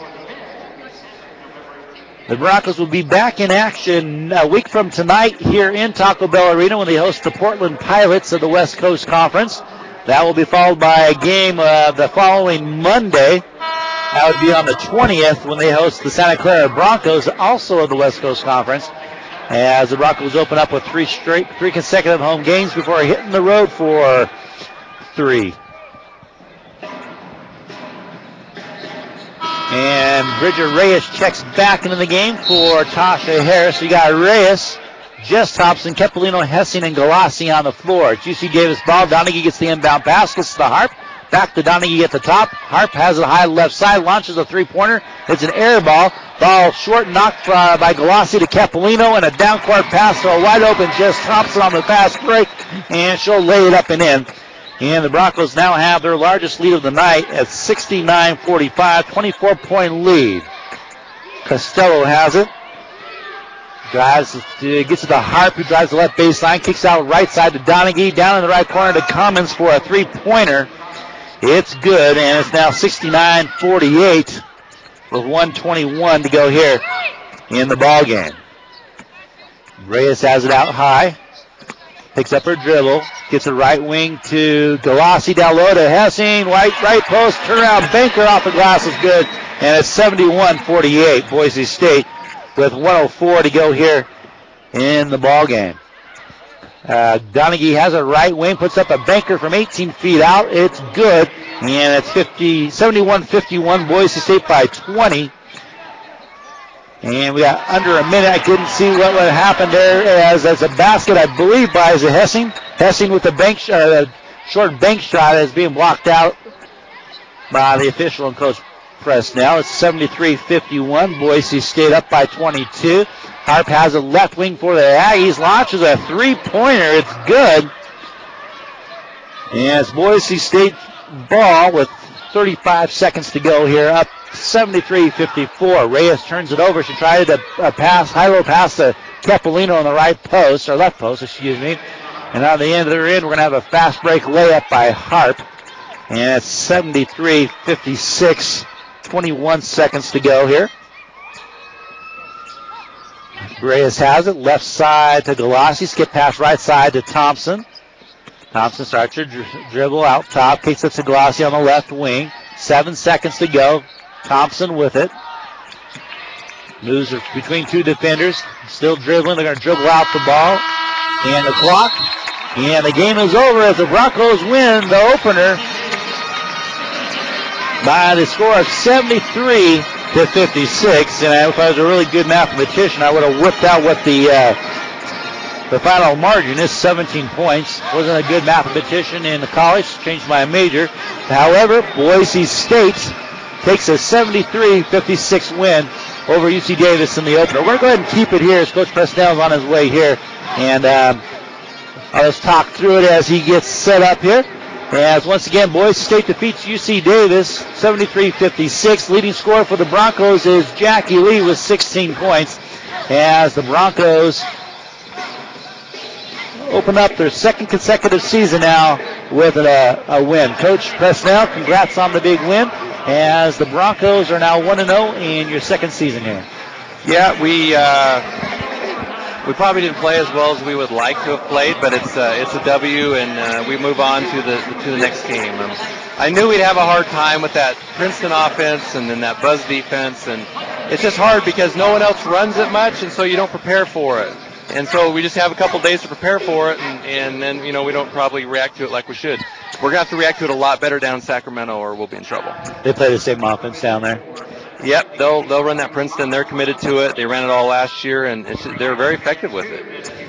S3: The Broncos will be back in action a week from tonight here in Taco Bell Arena when they host the Portland Pilots of the West Coast Conference. That will be followed by a game the following Monday. That would be on the 20th when they host the Santa Clara Broncos, also of the West Coast Conference, as the Broncos open up with three consecutive home games before hitting the road for 3. And Bridget Reyes checks back into the game for Tasha Harris. You got Reyes, Jess Thompson, Capolino, Hessing, and Galassi on the floor. It's UC Davis ball. Donaghy gets the inbound pass, gets to the Harp. Back to Donaghy at the top. Harp has it high left side, launches a three-pointer. It's an air ball. Ball short knocked by Galassi to Capolino, and a down-court pass to a wide-open Jess Thompson on the fast break, and she'll lay it up and in. And the Broncos now have their largest lead of the night at 69-45, 24-point lead. Costello has it. Drives, gets to the Harp, who drives the left baseline, kicks out right side to Donaghy, down in the right corner to Cummins for a three-pointer. It's good, and it's now 69-48 with 1:21 to go here in the ball game. Reyes has it out high. Picks up her dribble. Gets a right wing to Galassi, down low to Hessing. Right post, turnaround banker off the glass is good. And it's 71-48, Boise State with 1:04 to go here in the ball game. Donaghy has a right wing, puts up a banker from 18 feet out. It's good. And it's 71-51, Boise State by 20. And we got under a minute. I couldn't see what would happen there as a basket, I believe, by Hessing. Hessing with a short bank shot is being blocked out by the official and Coach Press now. It's 73-51. Boise State up by 22. Harp has a left wing for the Aggies. Launches a three-pointer. It's good. And it's Boise State ball with 35 seconds to go here, up 73-54. Reyes turns it over. She tried to high-low pass to Capolino on the right post, or left post, excuse me. And on the end of their end, we're going to have a fast break layup by Harp. And it's 73-56, 21 seconds to go here. Reyes has it, left side to Galassi, skip pass right side to Thompson. Thompson starts her dribble out top, kicks it to Galassi on the left wing. 7 seconds to go. Thompson with it. Moves between two defenders. Still dribbling. They're going to dribble out the ball. And the clock. And the game is over as the Broncos win the opener by the score of 73-56. And if I was a really good mathematician, I would have whipped out what the final margin is. 17 points. Wasn't a good mathematician in college. Changed my major. However, Boise State takes a 73-56 win over UC Davis in the opener. We're going to go ahead and keep it here as Coach Presnell's on his way here. And let's talk through it as he gets set up here. As once again, Boise State defeats UC Davis 73-56. Leading scorer for the Broncos is Jackie Lee with 16 points. As the Broncos open up their second consecutive season now with a win. Coach Presnell, congrats on the big win, as the Broncos are now 1-0 in your second season here.
S5: Yeah, we probably didn't play as well as we would like to have played, but it's a W, and we move on to the next game. I knew we'd have a hard time with that Princeton offense and then that Buzz defense, and it's just hard because no one else runs it much, and so you don't prepare for it. And so we just have a couple days to prepare for it, and then, we don't probably react to it like we should. We're going to have to react to it a lot better down in Sacramento, or we'll be in trouble.
S3: They play the same offense down there.
S5: Yep, they'll run that Princeton. They're committed to it. They ran it all last year, and they're very effective with it.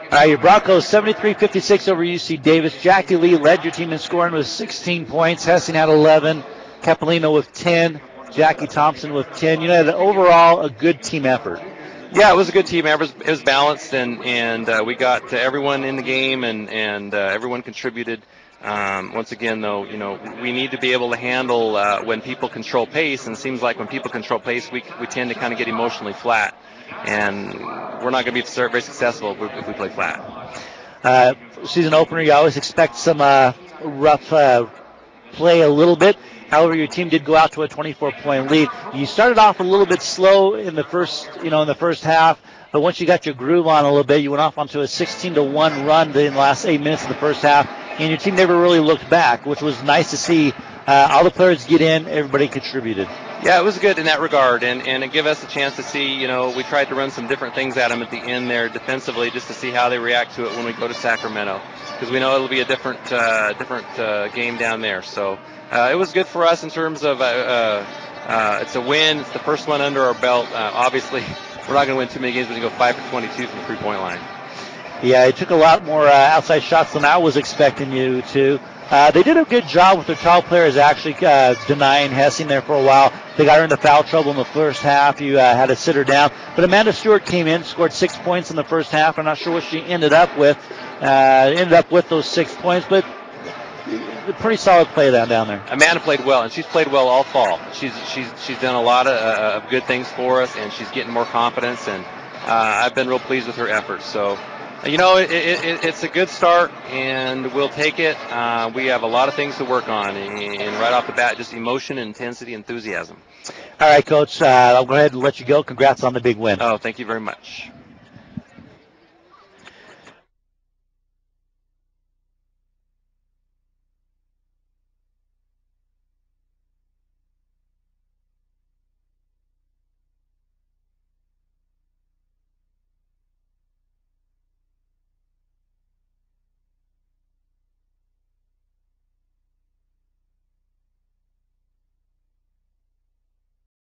S3: All right, your Broncos 73-56 over UC Davis. Jackie Lee led your team in scoring with 16 points. Hessing had 11. Capolino with 10. Jackie Thompson with 10. You had overall a good team effort.
S5: Yeah, it was a good team effort. It was balanced, and we got everyone in the game, and everyone contributed. Once again, though, we need to be able to handle when people control pace, and it seems like when people control pace, we tend to kind of get emotionally flat, and we're not going to be very successful if we play flat.
S3: Season opener, you always expect some rough play a little bit. However, your team did go out to a 24-point lead. You started off a little bit slow in the first half, but once you got your groove on a little bit, you went off onto a 16-1 run in the last 8 minutes of the first half, and your team never really looked back, which was nice to see. All the players get in, everybody contributed.
S5: Yeah, it was good in that regard, and it gave us a chance to see, we tried to run some different things at them at the end there defensively just to see how they react to it when we go to Sacramento, because we know it'll be a different game down there. So it was good for us in terms of it's a win. It's the first one under our belt. Obviously, we're not going to win too many games when you go 5 for 22 from the three-point line.
S3: Yeah, it took a lot more outside shots than I was expecting you to. They did a good job with their top players actually denying Hessing there for a while. They got her into foul trouble in the first half. You had to sit her down. But Amanda Stewart came in, scored 6 points in the first half. I'm not sure what she ended up with. Those 6 points, but pretty solid play down there.
S5: Amanda played well, and she's played well all fall. She's done a lot of good things for us, and she's getting more confidence, and I've been real pleased with her efforts. So, it's a good start, and we'll take it. We have a lot of things to work on, and right off the bat, just emotion, intensity, enthusiasm.
S3: All right, Coach, I'll go ahead and let you go. Congrats on the big win.
S5: Oh, thank you very much.